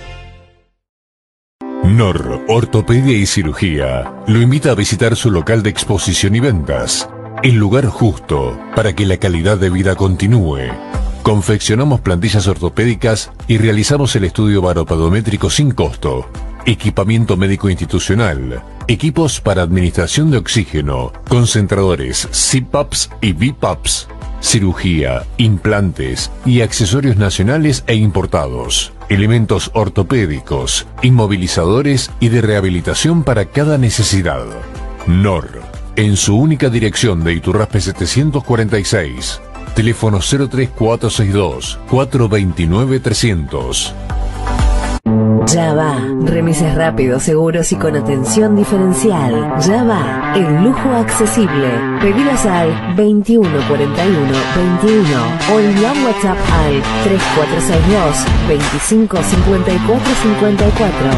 S1: N O R Ortopedia y Cirugía lo invita a visitar su local de exposición y ventas. El lugar justo para que la calidad de vida continúe. Confeccionamos plantillas ortopédicas y realizamos el estudio baropodométrico sin costo. Equipamiento médico institucional, equipos para administración de oxígeno, concentradores C PAPs y V PAPs, cirugía, implantes y accesorios nacionales e importados, elementos ortopédicos, inmovilizadores y de rehabilitación para cada necesidad. N O R, en su única dirección de Iturraspe setecientos cuarenta y seis. Teléfono cero tres cuatro seis dos, cuatro dos nueve, trescientos.
S3: Ya va, remises rápidos, seguros y con atención diferencial. Ya va, el lujo accesible. Pedidos al veintiuno cuarenta y uno veintiuno o envía un WhatsApp al tres cuatro seis dos, veinticinco cincuenta y cuatro cincuenta y cuatro.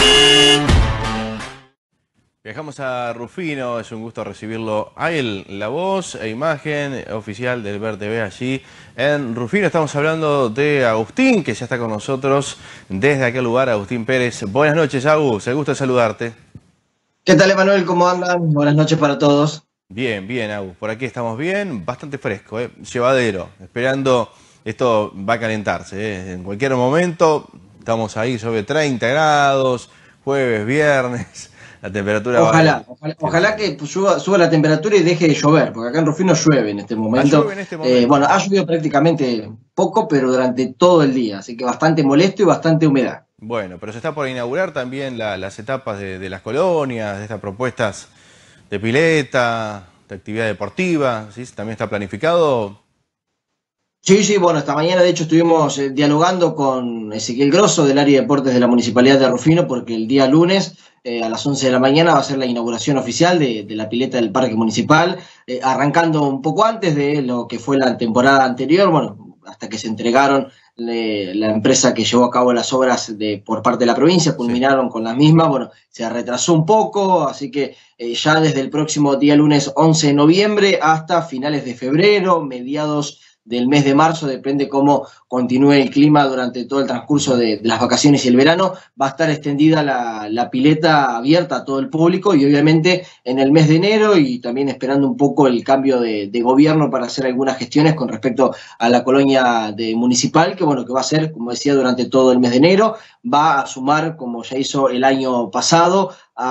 S4: Viajamos a Rufino, es un gusto recibirlo a él, la voz e imagen oficial del Ver T V allí en Rufino. Estamos hablando de Agustín, que ya está con nosotros desde aquel lugar, Agustín Pérez. Buenas noches, Agus, el gusto de saludarte.
S21: ¿Qué tal, Emanuel? ¿Cómo andan? Buenas noches para todos.
S4: Bien, bien, Agus, por aquí estamos bien, bastante fresco, ¿eh? Llevadero, esperando, esto va a calentarse, ¿eh? En cualquier momento, estamos ahí sobre treinta grados, jueves, viernes. La temperatura
S21: ojalá,
S4: va
S21: ojalá, ojalá que suba, suba la temperatura y deje de llover, porque acá en Rufino llueve en este momento.
S4: Llueve en este momento.
S21: Eh, bueno, ha llovido prácticamente poco, pero durante todo el día, así que bastante molesto y bastante humedad.
S4: Bueno, pero se está por inaugurar también la, las etapas de, de las colonias, de estas propuestas de pileta, de actividad deportiva, ¿sí? ¿También está planificado?
S21: Sí, sí, bueno, esta mañana de hecho estuvimos eh, dialogando con Ezequiel Grosso del área de deportes de la Municipalidad de Rufino, porque el día lunes eh, a las once de la mañana va a ser la inauguración oficial de, de la pileta del Parque Municipal, eh, arrancando un poco antes de lo que fue la temporada anterior, bueno, hasta que se entregaron eh, la empresa que llevó a cabo las obras de, por parte de la provincia, culminaron sí. con las mismas, bueno, se retrasó un poco, así que eh, ya desde el próximo día lunes once de noviembre hasta finales de febrero, mediados del mes de marzo, depende cómo continúe el clima durante todo el transcurso de, de las vacaciones y el verano, va a estar extendida la, la pileta abierta a todo el público y obviamente en el mes de enero y también esperando un poco el cambio de, de gobierno para hacer algunas gestiones con respecto a la colonia de municipal, que bueno, que va a ser, como decía, durante todo el mes de enero, va a sumar, como ya hizo el año pasado,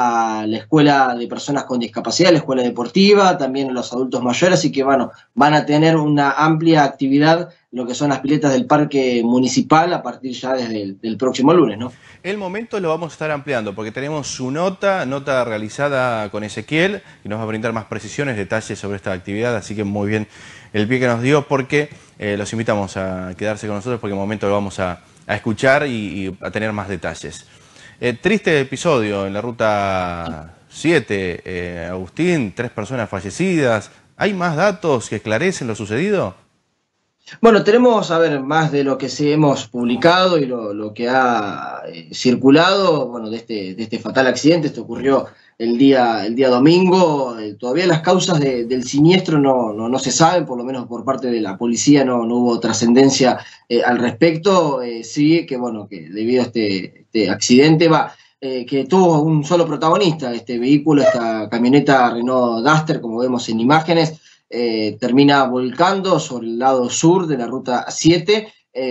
S21: a la escuela de personas con discapacidad, la escuela deportiva, también a los adultos mayores, así que bueno, van a tener una amplia actividad lo que son las piletas del parque municipal a partir ya desde el del próximo lunes, ¿no?
S4: El momento lo vamos a estar ampliando porque tenemos su nota, nota realizada con Ezequiel, que nos va a brindar más precisiones, detalles sobre esta actividad, así que muy bien el pie que nos dio, porque eh, los invitamos a quedarse con nosotros porque en el momento lo vamos a, a escuchar y, y a tener más detalles. Eh, triste episodio en la ruta siete, eh, Agustín, tres personas fallecidas. ¿Hay más datos que esclarecen lo sucedido?
S21: Bueno, tenemos, a ver, más de lo que se hemos publicado y lo, lo que ha eh, circulado, bueno, de este, de este fatal accidente. Esto ocurrió el día, el día domingo. Eh, todavía las causas de, del siniestro no, no, no se saben, por lo menos por parte de la policía no, no hubo trascendencia eh, al respecto. Eh, sí que, bueno, que debido a este, este accidente va... Eh, que tuvo un solo protagonista, este vehículo, esta camioneta Renault Duster, como vemos en imágenes, eh, termina volcando sobre el lado sur de la ruta siete,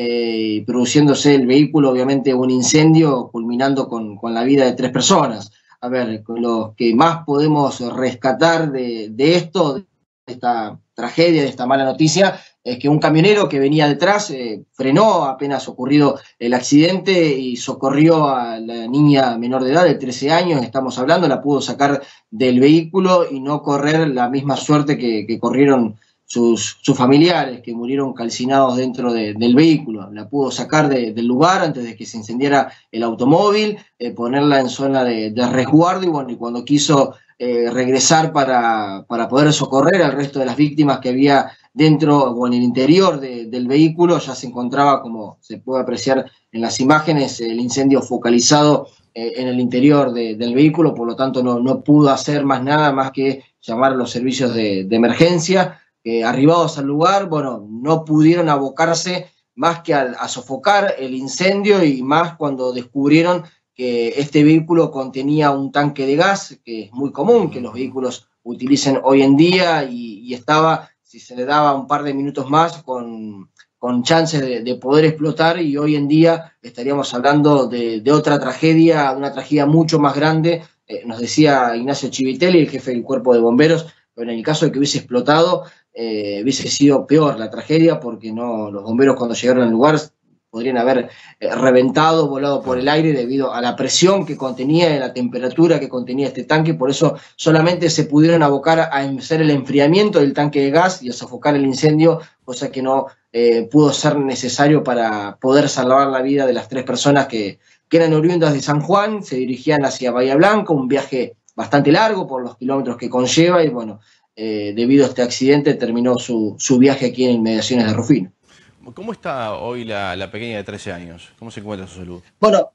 S21: eh, produciéndose el vehículo, obviamente, un incendio, culminando con, con la vida de tres personas. A ver, con lo que más podemos rescatar de, de esto, de esta tragedia, de esta mala noticia, es que un camionero que venía detrás eh, frenó apenas ocurrido el accidente y socorrió a la niña menor de edad de trece años, estamos hablando, la pudo sacar del vehículo y no correr la misma suerte que, que corrieron sus, sus familiares, que murieron calcinados dentro de, del vehículo. La pudo sacar de, del lugar antes de que se encendiera el automóvil, eh, ponerla en zona de, de resguardo y bueno, y cuando quiso eh, regresar para, para poder socorrer al resto de las víctimas que había dentro o en el interior de, del vehículo, ya se encontraba, como se puede apreciar en las imágenes, el incendio focalizado eh, en el interior de, del vehículo, por lo tanto no, no pudo hacer más nada más que llamar a los servicios de, de emergencia. Eh, arribados al lugar, bueno, no pudieron abocarse más que a, a sofocar el incendio y más cuando descubrieron que este vehículo contenía un tanque de gas, que es muy común que los vehículos utilicen hoy en día y, y estaba... si se le daba un par de minutos más, con, con chances de, de poder explotar, y hoy en día estaríamos hablando de, de otra tragedia, una tragedia mucho más grande. Eh, nos decía Ignacio Chivitelli, el jefe del cuerpo de bomberos, pero en el caso de que hubiese explotado, eh, hubiese sido peor la tragedia, porque no, los bomberos cuando llegaron al lugar podrían haber eh, reventado, volado por el aire debido a la presión que contenía y la temperatura que contenía este tanque. Por eso solamente se pudieron abocar a hacer el enfriamiento del tanque de gas y a sofocar el incendio, cosa que no eh, pudo ser necesario para poder salvar la vida de las tres personas que, que eran oriundas de San Juan, se dirigían hacia Bahía Blanca, un viaje bastante largo por los kilómetros que conlleva y bueno, eh, debido a este accidente terminó su, su viaje aquí en inmediaciones de Rufino.
S4: ¿Cómo está hoy la, la pequeña de trece años? ¿Cómo se encuentra su salud?
S21: Bueno,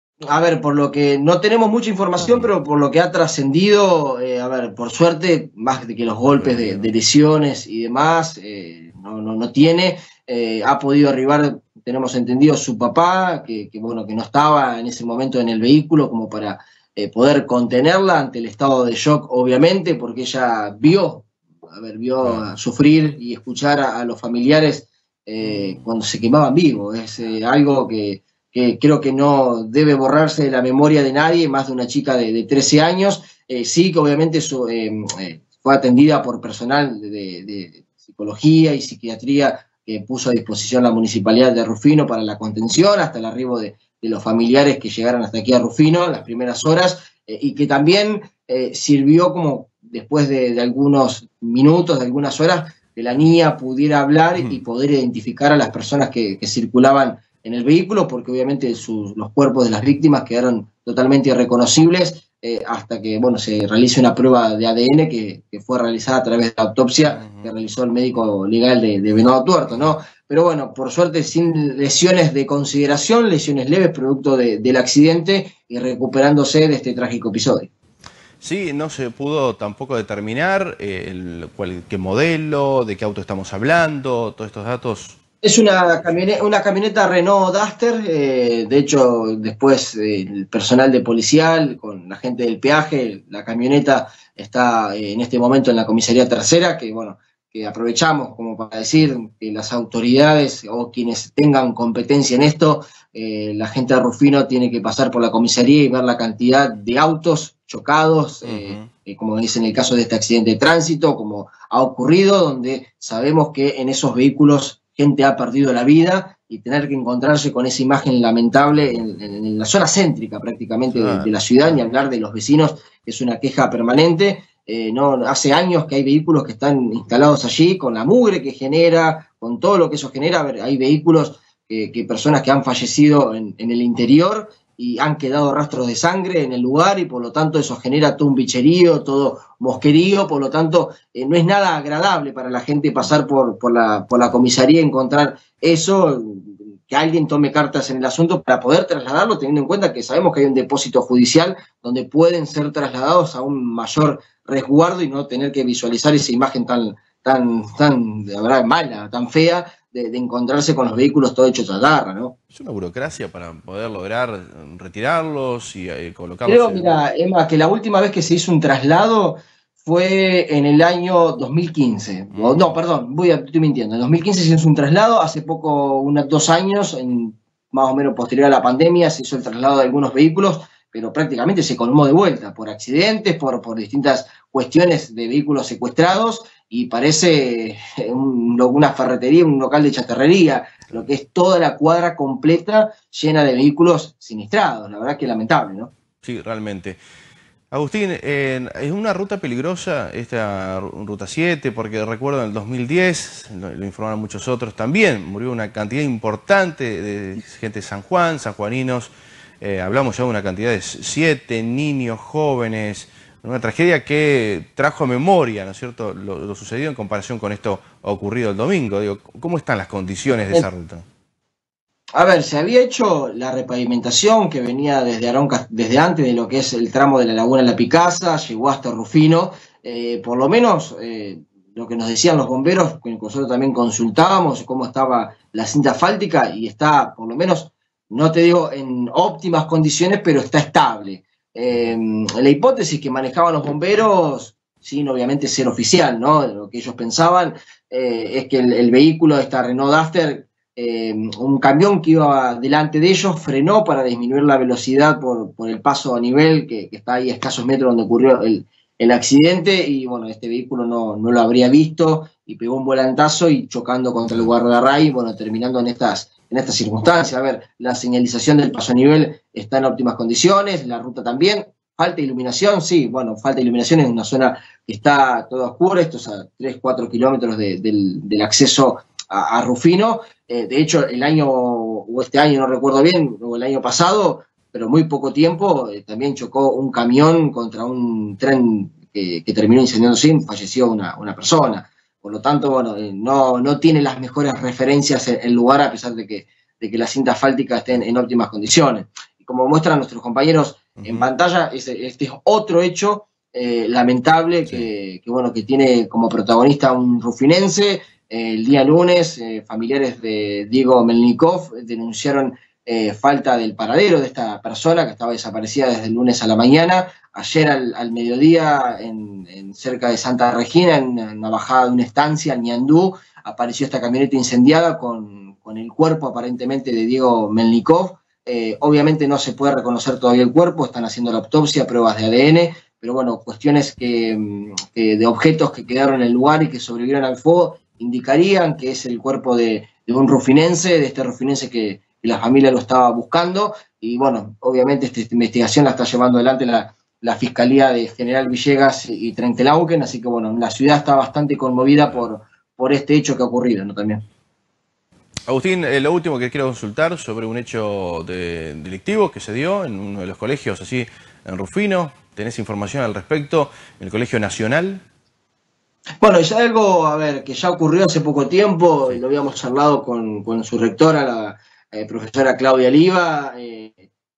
S21: a ver, por lo que no tenemos mucha información, pero por lo que ha trascendido, eh, a ver, por suerte, más de que los golpes de, de lesiones y demás, eh, no, no, no tiene, eh, ha podido arribar, tenemos entendido, su papá, que, que bueno, que no estaba en ese momento en el vehículo como para eh, poder contenerla ante el estado de shock, obviamente, porque ella vio, a ver, vio sufrir y escuchar a, a los familiares Eh, cuando se quemaban vivos. Es eh, algo que, que creo que no debe borrarse de la memoria de nadie, más de una chica de, de trece años. Eh, sí que obviamente su, eh, eh, fue atendida por personal de, de, de psicología y psiquiatría que puso a disposición la Municipalidad de Rufino para la contención, hasta el arribo de, de los familiares que llegaron hasta aquí a Rufino en las primeras horas, eh, y que también eh, sirvió como, después de, de algunos minutos, de algunas horas, que la niña pudiera hablar y poder identificar a las personas que, que circulaban en el vehículo, porque obviamente sus, los cuerpos de las víctimas quedaron totalmente irreconocibles eh, hasta que bueno, se realice una prueba de A D N que, que fue realizada a través de la autopsia que realizó el médico legal de, de Venado Tuerto, ¿no? Pero bueno, por suerte sin lesiones de consideración, lesiones leves producto de, del accidente y recuperándose de este trágico episodio.
S4: Sí, no se pudo tampoco determinar eh, el, cuál, qué modelo, de qué auto estamos hablando, todos estos datos.
S21: Es una camioneta, una camioneta Renault Duster, eh, de hecho después eh, el personal de policial con la gente del peaje, la camioneta está eh, en este momento en la comisaría tercera, que bueno, que que aprovechamos como para decir que las autoridades o quienes tengan competencia en esto, eh, la gente de Rufino tiene que pasar por la comisaría y ver la cantidad de autos chocados, uh-huh. eh, eh, como dice en el caso de este accidente de tránsito, como ha ocurrido, donde sabemos que en esos vehículos gente ha perdido la vida y tener que encontrarse con esa imagen lamentable en, en, en la zona céntrica prácticamente de, de la ciudad, ni hablar de los vecinos, que es una queja permanente. Eh, no, hace años que hay vehículos que están instalados allí, con la mugre que genera, con todo lo que eso genera. A ver, hay vehículos, que, que personas que han fallecido en, en el interior y han quedado rastros de sangre en el lugar y por lo tanto eso genera todo un bicherío, todo mosquerío, por lo tanto eh, no es nada agradable para la gente pasar por, por, la, por la comisaría y encontrar eso, que alguien tome cartas en el asunto para poder trasladarlo, teniendo en cuenta que sabemos que hay un depósito judicial donde pueden ser trasladados a un mayor resguardo y no tener que visualizar esa imagen tan, tan, tan, de verdad, mala, tan fea, de, de encontrarse con los vehículos todo hechos a garra, ¿no?
S4: Es una burocracia para poder lograr retirarlos y eh, colocarlos.
S21: Creo,
S4: en...
S21: mira, Emma, que la última vez que se hizo un traslado fue en el año dos mil quince. Mm. O, no, perdón, voy a, estoy mintiendo. En dos mil quince se hizo un traslado, hace poco, unos dos años, en, más o menos posterior a la pandemia, se hizo el traslado de algunos vehículos, pero prácticamente se colmó de vuelta por accidentes, por, por distintas cuestiones de vehículos secuestrados, y parece un, una ferretería, un local de chatarrería, lo que es toda la cuadra completa llena de vehículos siniestrados. La verdad que lamentable, ¿no?
S4: Sí, realmente. Agustín, eh, es una ruta peligrosa esta ruta siete, porque recuerdo en el dos mil diez, lo, lo informaron muchos otros también, murió una cantidad importante de gente de San Juan, sanjuaninos, eh, hablamos ya de una cantidad de siete niños, jóvenes, una tragedia que trajo a memoria, ¿no es cierto?, lo, lo sucedido en comparación con esto ocurrido el domingo. Digo, ¿cómo están las condiciones de esa ruta?
S21: A ver, se había hecho la repavimentación que venía desde Aronca, desde antes de lo que es el tramo de la Laguna La Picasa, llegó hasta Rufino, eh, por lo menos eh, lo que nos decían los bomberos, que nosotros también consultábamos cómo estaba la cinta asfáltica, y está, por lo menos, no te digo en óptimas condiciones, pero está estable. Eh, la hipótesis que manejaban los bomberos, sin obviamente ser oficial, ¿no? Lo que ellos pensaban eh, es que el, el vehículo de esta Renault Duster, Eh, un camión que iba delante de ellos, frenó para disminuir la velocidad por, por el paso a nivel que, que está ahí a escasos metros donde ocurrió el, el accidente, y bueno, este vehículo no, no lo habría visto y pegó un volantazo y chocando contra el guardarray, bueno, terminando en estas, en estas circunstancias. A ver, la señalización del paso a nivel está en óptimas condiciones, la ruta también. ¿Falta iluminación? Sí, bueno, falta iluminación en una zona que está toda oscura, estos a tres, cuatro kilómetros de, del, del acceso a, a Rufino. Eh, de hecho, el año, o este año, no recuerdo bien, o el año pasado, pero muy poco tiempo, eh, también chocó un camión contra un tren que, que terminó incendiándose y falleció una, una persona. Por lo tanto, bueno, eh, no, no tiene las mejores referencias el, el lugar, a pesar de que, de que la cinta asfáltica esté en, en óptimas condiciones. Y como muestran nuestros compañeros uh-huh. en pantalla, este, este es otro hecho eh, lamentable sí. que, que, bueno, que tiene como protagonista un rufinense. El día lunes, eh, familiares de Diego Melnikov denunciaron eh, falta del paradero de esta persona que estaba desaparecida desde el lunes a la mañana. Ayer al, al mediodía, en, en cerca de Santa Regina, en una bajada de una estancia, en Ñandú, apareció esta camioneta incendiada con, con el cuerpo aparentemente de Diego Melnikov. Eh, obviamente no se puede reconocer todavía el cuerpo, están haciendo la autopsia, pruebas de A D N, pero bueno, cuestiones que, que de objetos que quedaron en el lugar y que sobrevivieron al fuego indicarían que es el cuerpo de, de un rufinense, de este rufinense que, que la familia lo estaba buscando. Y bueno, obviamente esta, esta investigación la está llevando adelante la, la Fiscalía de General Villegas y Trentelauquen, así que bueno, la ciudad está bastante conmovida por, por este hecho que ha ocurrido, ¿no? También.
S4: Agustín, eh, lo último que quiero consultar sobre un hecho de, delictivo que se dio en uno de los colegios, así, en Rufino. ¿Tenés información al respecto? ¿En el Colegio Nacional?
S21: Bueno, es algo, a ver, que ya ocurrió hace poco tiempo, y lo habíamos charlado con, con su rectora, la eh, profesora Claudia Oliva. Eh,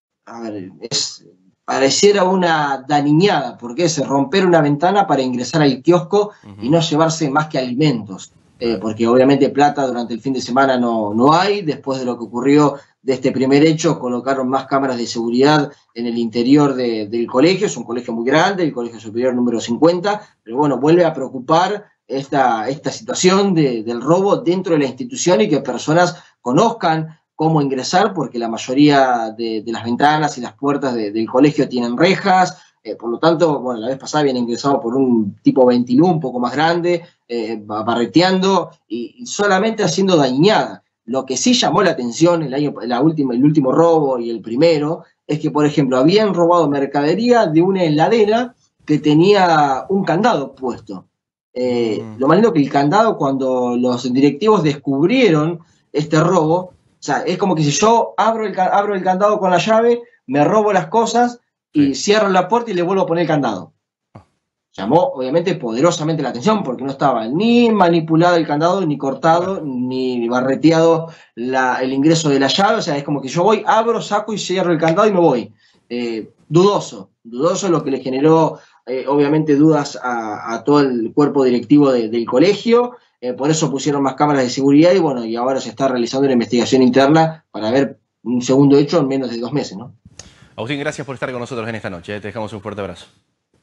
S21: a ver, es, pareciera una daniñada, porque es romper una ventana para ingresar al kiosco uh-huh. y no llevarse más que alimentos. Eh, porque obviamente plata durante el fin de semana no, no hay. Después de lo que ocurrió de este primer hecho, colocaron más cámaras de seguridad en el interior de, del colegio. Es un colegio muy grande, el Colegio Superior número cincuenta, pero bueno, vuelve a preocupar esta, esta situación de, del robo dentro de la institución y que personas conozcan cómo ingresar, porque la mayoría de, de las ventanas y las puertas de, del colegio tienen rejas, eh, por lo tanto, bueno, la vez pasada habían ingresado por un tipo ventilú un poco más grande, eh, barreteando y, y solamente haciendo dañada. Lo que sí llamó la atención el, año, la última, el último robo y el primero es que, por ejemplo, habían robado mercadería de una heladera que tenía un candado puesto. Eh, mm. Lo más lindo que el candado, cuando los directivos descubrieron este robo, o sea, es como que si yo abro el, abro el candado con la llave, me robo las cosas y sí. cierro la puerta y le vuelvo a poner el candado. Llamó, obviamente, poderosamente la atención porque no estaba ni manipulado el candado, ni cortado, ni barreteado la, el ingreso de la llave. O sea, es como que yo voy, abro, saco y cierro el candado y me voy. Eh, dudoso, dudoso, lo que le generó, eh, obviamente, dudas a, a todo el cuerpo directivo de, del colegio. Eh, por eso pusieron más cámaras de seguridad y, bueno, y ahora se está realizando una investigación interna para ver un segundo hecho en menos de dos meses, ¿no?
S4: Agustín, gracias por estar con nosotros en esta noche. Te dejamos un fuerte abrazo.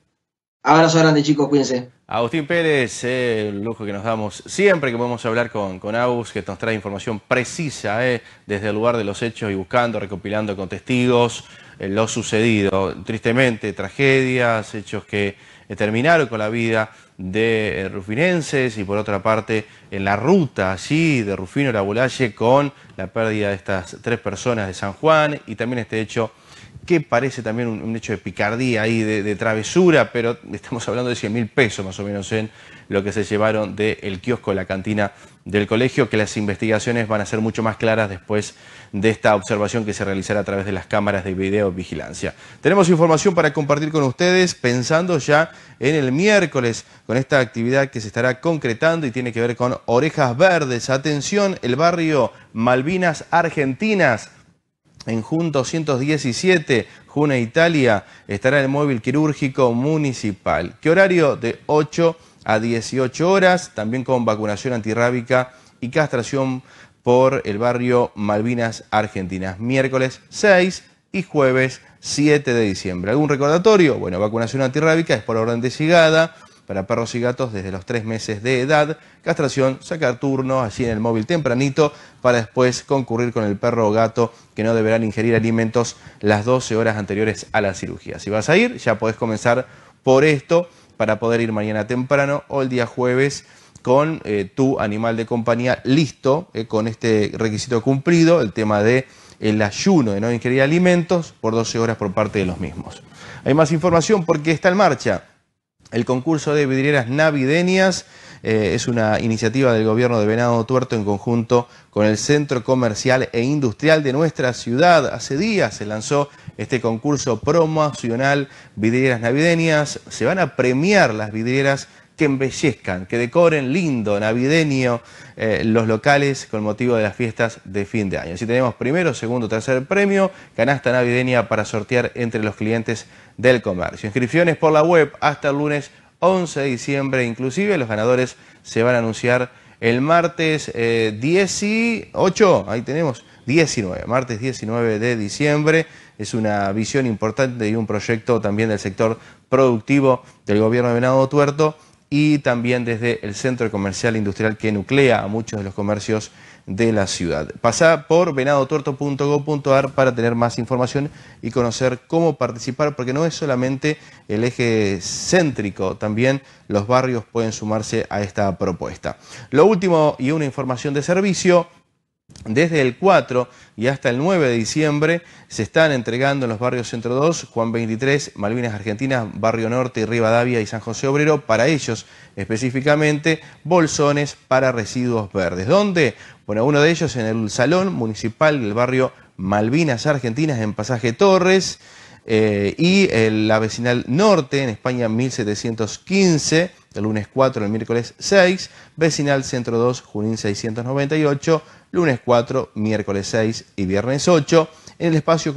S21: Abrazo grande, chicos, cuídense.
S4: Agustín Pérez, eh, el lujo que nos damos siempre que podemos hablar con, con Agus, que nos trae información precisa eh, desde el lugar de los hechos y buscando, recopilando con testigos eh, lo sucedido. Tristemente, tragedias, hechos que eh, terminaron con la vida de eh, rufinenses y por otra parte en la ruta allí de Rufino a La Bulaye con la pérdida de estas tres personas de San Juan y también este hecho que parece también un, un hecho de picardía ahí, de, de travesura, pero estamos hablando de cien mil pesos más o menos en lo que se llevaron del kiosco, la cantina del colegio, que las investigaciones van a ser mucho más claras después de esta observación que se realizará a través de las cámaras de videovigilancia. Tenemos información para compartir con ustedes, pensando ya en el miércoles, con esta actividad que se estará concretando y tiene que ver con Orejas Verdes. Atención, el barrio Malvinas Argentinas, en Jun doscientos diecisiete, Juna Italia, estará el móvil quirúrgico municipal. ¿Qué horario? De ocho a dieciocho horas, también con vacunación antirrábica y castración por el barrio Malvinas Argentinas. Miércoles seis y jueves siete de diciembre. ¿Algún recordatorio? Bueno, vacunación antirrábica es por orden de llegada para perros y gatos desde los tres meses de edad. Castración, sacar turno allí en el móvil tempranito para después concurrir con el perro o gato que no deberán ingerir alimentos las doce horas anteriores a la cirugía. Si vas a ir, ya podés comenzar por esto para poder ir mañana temprano o el día jueves con eh, tu animal de compañía listo, eh, con este requisito cumplido, el tema de el ayuno de no ingerir alimentos por doce horas por parte de los mismos. Hay más información porque está en marcha el concurso de vidrieras navideñas. Eh, es una iniciativa del gobierno de Venado Tuerto en conjunto con el Centro Comercial e Industrial de nuestra ciudad. Hace días se lanzó este concurso promocional Vidrieras Navideñas. Se van a premiar las vidrieras que embellezcan, que decoren lindo, navideño, eh, los locales con motivo de las fiestas de fin de año. Así tenemos primero, segundo, tercer premio, canasta navideña para sortear entre los clientes del comercio. Inscripciones por la web hasta el lunes once de diciembre, inclusive los ganadores se van a anunciar el martes eh, dieciocho, ahí tenemos, diecinueve, martes diecinueve de diciembre. Es una visión importante y un proyecto también del sector productivo del gobierno de Venado Tuerto y también desde el Centro Comercial e Industrial que nuclea a muchos de los comercios de la ciudad. Pasá por venado tuerto punto gob punto ar para tener más información y conocer cómo participar, porque no es solamente el eje céntrico, también los barrios pueden sumarse a esta propuesta. Lo último y una información de servicio. Desde el cuatro y hasta el nueve de diciembre se están entregando en los barrios Centro dos, Juan veintitrés, Malvinas Argentinas, Barrio Norte, Rivadavia y San José Obrero, para ellos específicamente, bolsones para residuos verdes. ¿Dónde? Bueno, uno de ellos en el Salón Municipal del barrio Malvinas Argentinas en Pasaje Torres eh, y en la Vecinal Norte en España mil setecientos quince, el lunes cuatro, el miércoles seis, Vecinal Centro dos, Junín seiscientos noventa y ocho, lunes cuatro, miércoles seis y viernes ocho, en el espacio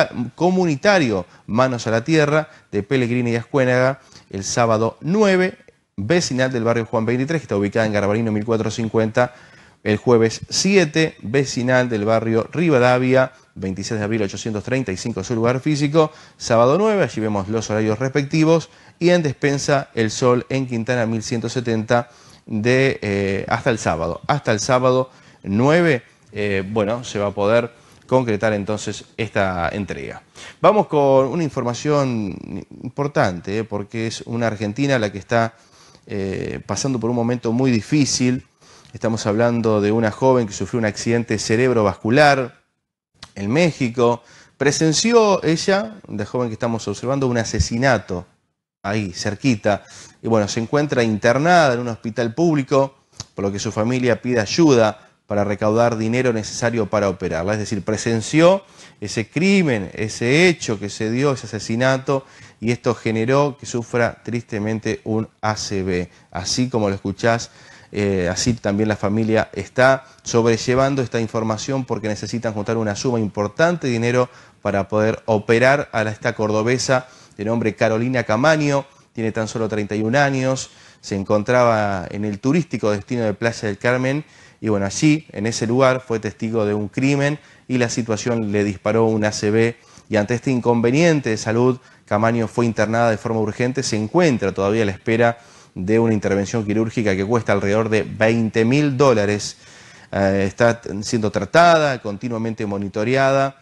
S4: comunitario Manos a la Tierra de Pellegrini y Ascuénaga, el sábado nueve, vecinal del barrio Juan veintitrés, que está ubicada en Garbarino mil cuatrocientos cincuenta, el jueves siete, vecinal del barrio Rivadavia, veintiséis de abril ochocientos treinta y cinco su lugar físico, sábado nueve, allí vemos los horarios respectivos, y en Despensa El Sol en Quintana mil ciento setenta, de eh, hasta el sábado. Hasta el sábado nueve, eh, bueno, se va a poder concretar entonces esta entrega. Vamos con una información importante, eh, porque es una argentina la que está eh, pasando por un momento muy difícil. Estamos hablando de una joven que sufrió un accidente cerebrovascular en México. Presenció ella, la joven que estamos observando, un asesinato ahí cerquita. Y bueno, se encuentra internada en un hospital público, por lo que su familia pide ayuda para recaudar dinero necesario para operarla. Es decir, presenció ese crimen, ese hecho que se dio, ese asesinato, y esto generó que sufra tristemente un A C V. Así como lo escuchás, eh, así también la familia está sobrellevando esta información porque necesitan juntar una suma importante de dinero para poder operar a esta cordobesa de nombre Carolina Camaño. Tiene tan solo treinta y un años, se encontraba en el turístico destino de Playa del Carmen. Y bueno, allí, en ese lugar, fue testigo de un crimen y la situación le disparó un A C V. Y ante este inconveniente de salud, Camaño fue internada de forma urgente. Se encuentra todavía a la espera de una intervención quirúrgica que cuesta alrededor de veinte mil dólares. Eh, está siendo tratada, continuamente monitoreada,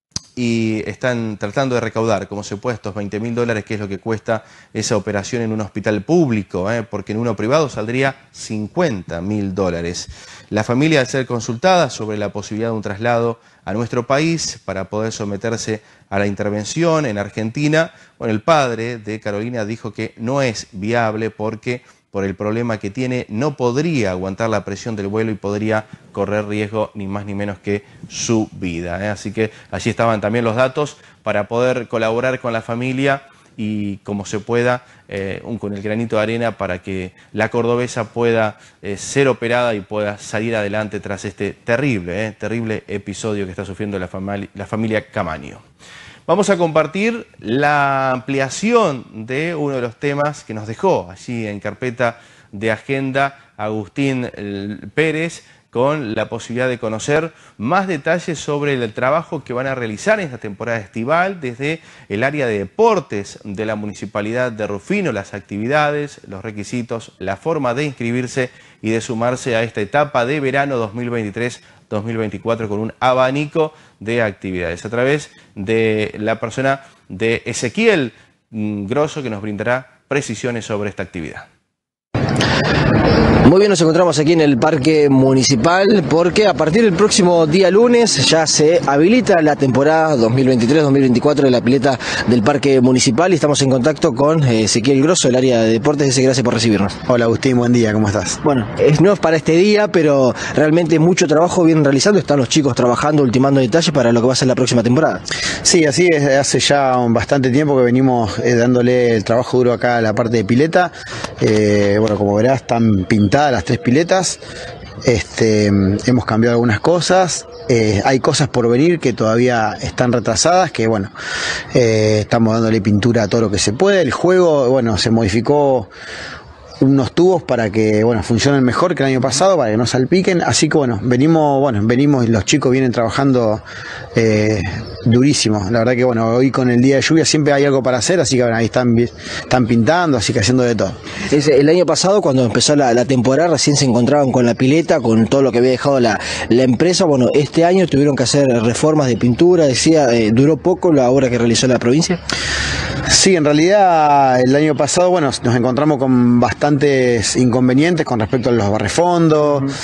S4: y están tratando de recaudar como se puede estos veinte mil dólares, que es lo que cuesta esa operación en un hospital público, ¿eh? porque en uno privado saldría cincuenta mil dólares. La familia, al ser consultada sobre la posibilidad de un traslado a nuestro país para poder someterse a la intervención en Argentina, bueno, el padre de Carolina dijo que no es viable porque por el problema que tiene no podría aguantar la presión del vuelo y podría correr riesgo ni más ni menos que su vida, ¿eh? Así que allí estaban también los datos para poder colaborar con la familia y como se pueda, eh, un, con el granito de arena para que la cordobesa pueda eh, ser operada y pueda salir adelante tras este terrible, eh, terrible episodio que está sufriendo la, fami la familia Camaño. Vamos a compartir la ampliación de uno de los temas que nos dejó allí en carpeta de agenda Agustín Pérez, con la posibilidad de conocer más detalles sobre el trabajo que van a realizar en esta temporada estival desde el área de deportes de la Municipalidad de Rufino, las actividades, los requisitos, la forma de inscribirse y de sumarse a esta etapa de verano dos mil veintitrés dos mil veinticuatro con un abanico de actividades. A través de la persona de Ezequiel Grosso, que nos brindará precisiones sobre esta actividad.
S2: Muy bien, nos encontramos aquí en el Parque Municipal porque a partir del próximo día lunes ya se habilita la temporada dos mil veintitrés dos mil veinticuatro de la pileta del Parque Municipal y estamos en contacto con Ezequiel Grosso, del área de deportes. Dice, gracias por recibirnos.
S22: Hola Agustín, buen día, ¿cómo estás?
S2: Bueno, es, no es para este día, pero realmente mucho trabajo vienen realizando, están los chicos trabajando, ultimando detalles para lo que va a ser la próxima temporada.
S22: Sí, así es, hace ya bastante tiempo que venimos eh, dándole el trabajo duro acá a la parte de pileta. Eh, bueno, como verás, están pintadas las tres piletas, este, hemos cambiado algunas cosas, eh, hay cosas por venir que todavía están retrasadas, que bueno, eh, estamos dándole pintura a todo lo que se puede. El juego, bueno, se modificó unos tubos para que, bueno, funcionen mejor que el año pasado, para que no salpiquen, así que bueno, venimos, bueno, venimos y los chicos vienen trabajando eh, durísimo. La verdad que bueno, hoy con el día de lluvia siempre hay algo para hacer, así que bueno, ahí están, están pintando, así que haciendo de todo.
S2: Es, el año pasado, cuando empezó la, la temporada, recién se encontraban con la pileta, con todo lo que había dejado la, la empresa. Bueno, este año tuvieron que hacer reformas de pintura, decía, eh, ¿duró poco la obra que realizó la provincia?
S22: Sí, en realidad el año pasado, bueno, nos encontramos con bastantes inconvenientes con respecto a los barrefondos. Uh-huh.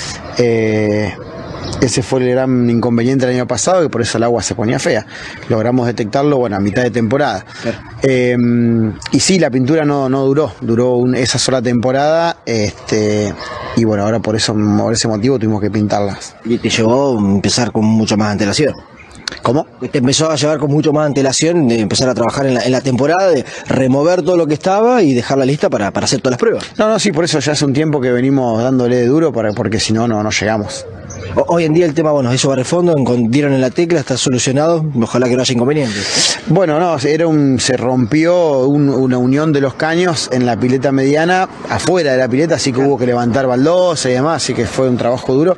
S22: eh, ese fue el gran inconveniente el año pasado y por eso el agua se ponía fea. Logramos detectarlo, bueno, a mitad de temporada. Claro. Eh, y sí, la pintura no, no duró, duró un, esa sola temporada, este, y bueno, ahora por eso, por ese motivo tuvimos que pintarlas.
S2: ¿Y te llevó a empezar con mucha más antelación?
S22: ¿Cómo?
S2: Te empezó a llevar con mucho más antelación de empezar a trabajar en la, en la temporada, de remover todo lo que estaba y dejarla lista para, para hacer todas las pruebas.
S22: No, no, sí, por eso ya hace un tiempo que venimos dándole de duro, para, porque si no, no, no llegamos.
S2: Hoy en día el tema, bueno, eso va de fondo, dieron en la tecla, está solucionado, ojalá que no haya inconvenientes.
S22: Bueno, no, era un, se rompió un, una unión de los caños en la pileta mediana, afuera de la pileta, así que hubo que levantar baldosas y demás, así que fue un trabajo duro.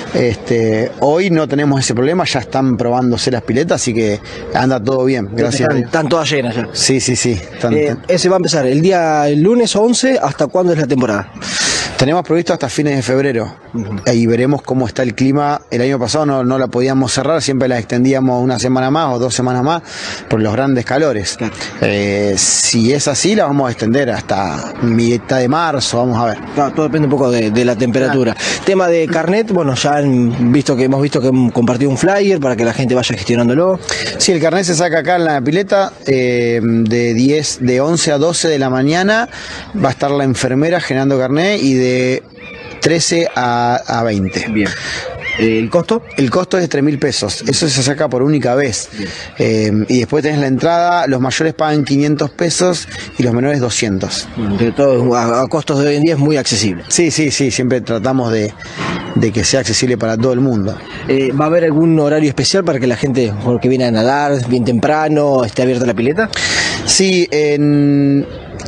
S22: Este, hoy no tenemos ese problema, ya están probándose las piletas, así que anda todo bien, gracias.
S2: Están, están todas llenas ya.
S22: Sí, sí, sí. Están,
S2: eh, ese va a empezar el día el lunes once, ¿hasta cuándo es la temporada?
S22: Tenemos previsto hasta fines de febrero. Ahí veremos cómo está el clima. El año pasado no, no la podíamos cerrar, siempre la extendíamos una semana más o dos semanas más por los grandes calores. Eh, si es así, la vamos a extender hasta mitad de marzo, vamos a ver.
S2: Claro, todo depende un poco de, de la temperatura. Claro. Tema de carnet, bueno, ya han visto que hemos visto que han compartido un flyer para que la gente vaya gestionándolo.
S22: Sí, el carnet se saca acá en la pileta eh, de diez, de once a doce de la mañana. Va a estar la enfermera generando carnet y de de trece a veinte.
S2: Bien. ¿El costo?
S22: El costo es de tres mil pesos. Eso se saca por única vez. Eh, y después tenés la entrada, los mayores pagan quinientos pesos y los menores doscientos.
S2: De todo, a, a costos de hoy en día es muy accesible.
S22: Sí, sí, sí, siempre tratamos de, de que sea accesible para todo el mundo.
S2: Eh, ¿Va a haber algún horario especial para que la gente que viene a nadar bien temprano esté abierta la pileta?
S22: Sí, en...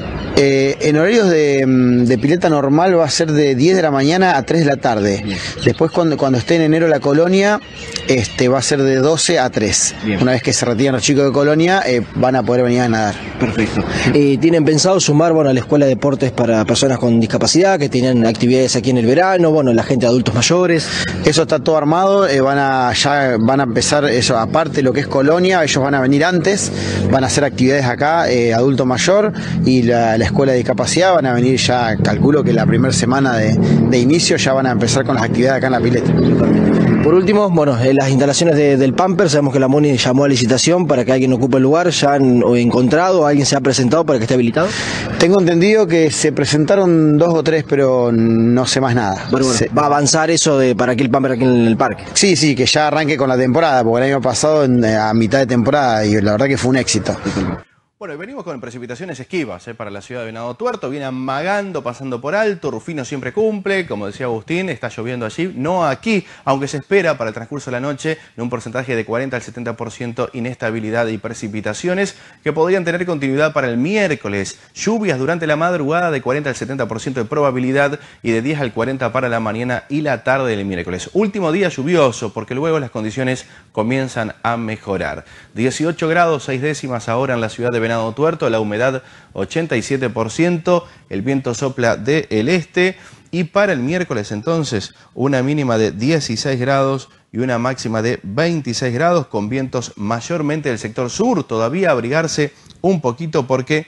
S22: Eh, en horarios de, de pileta normal va a ser de diez de la mañana a tres de la tarde. Bien. Después cuando, cuando esté en enero la colonia, este va a ser de doce a tres. Bien. Una vez que se retiran los chicos de colonia, eh, van a poder venir a nadar.
S2: Perfecto. Eh, ¿Tienen pensado sumar bueno, a la escuela de deportes para personas con discapacidad, que tienen actividades aquí en el verano, bueno, la gente de adultos mayores?
S22: Eso está todo armado, eh, van a ya van a empezar eso, aparte lo que es colonia, ellos van a venir antes, van a hacer actividades acá, eh, adulto mayor y la, la escuela de discapacidad van a venir ya, calculo que la primera semana de, de inicio ya van a empezar con las actividades acá en la pileta.
S2: Por último, bueno, en las instalaciones de, del Pamper, sabemos que la MUNI llamó a licitación para que alguien ocupe el lugar. ¿Ya han encontrado, alguien se ha presentado para que esté habilitado?
S22: Tengo entendido que se presentaron dos o tres, pero no sé más nada.
S2: Bueno, bueno,
S22: se...
S2: ¿va a avanzar eso de para que el Pamper aquí en el parque?
S22: Sí, sí, que ya arranque con la temporada, porque el año pasado a mitad de temporada y la verdad que fue un éxito.
S4: Bueno, y venimos con precipitaciones esquivas eh, para la ciudad de Venado Tuerto, viene amagando, pasando por alto, Rufino siempre cumple, como decía Agustín, está lloviendo allí, no aquí, aunque se espera para el transcurso de la noche en un porcentaje de cuarenta al setenta por ciento inestabilidad y precipitaciones que podrían tener continuidad para el miércoles, lluvias durante la madrugada de cuarenta al setenta por ciento de probabilidad y de diez al cuarenta por ciento para la mañana y la tarde del miércoles. Último día lluvioso porque luego las condiciones comienzan a mejorar. dieciocho grados seis décimas ahora en la ciudad de Venado Tuerto, la humedad ochenta y siete por ciento, el viento sopla del este y para el miércoles entonces una mínima de dieciséis grados y una máxima de veintiséis grados con vientos mayormente del sector sur, todavía abrigarse un poquito porque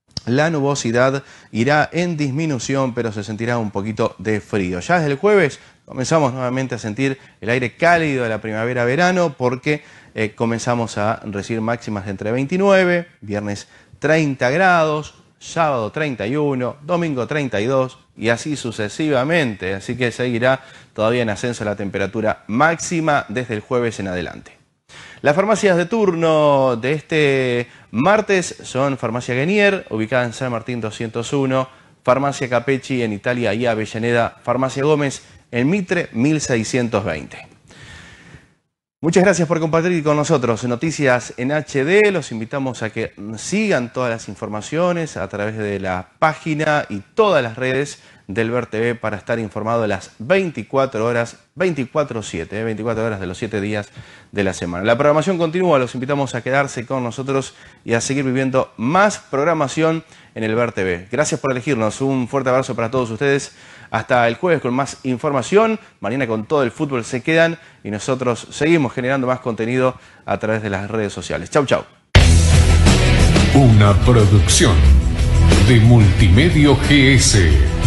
S4: la nubosidad irá en disminución pero se sentirá un poquito de frío. Ya desde el jueves comenzamos nuevamente a sentir el aire cálido de la primavera-verano porque eh, comenzamos a recibir máximas de entre veintinueve, viernes treinta grados, sábado treinta y uno, domingo treinta y dos y así sucesivamente. Así que seguirá todavía en ascenso la temperatura máxima desde el jueves en adelante. Las farmacias de turno de este martes son Farmacia Guenier, ubicada en San Martín doscientos uno, Farmacia Capecchi en Italia y Avellaneda, Farmacia Gómez en Mitre mil seiscientos veinte. Muchas gracias por compartir con nosotros Noticias en H D. Los invitamos a que sigan todas las informaciones a través de la página y todas las redes del Ver T V para estar informado de las veinticuatro horas, veinticuatro siete, veinticuatro horas de los siete días de la semana. La programación continúa, los invitamos a quedarse con nosotros y a seguir viviendo más programación en el Ver T V. Gracias por elegirnos, un fuerte abrazo para todos ustedes. Hasta el jueves con más información, mañana con todo el fútbol se quedan y nosotros seguimos generando más contenido a través de las redes sociales. Chau, chau.
S1: Una producción de Multimedio G S.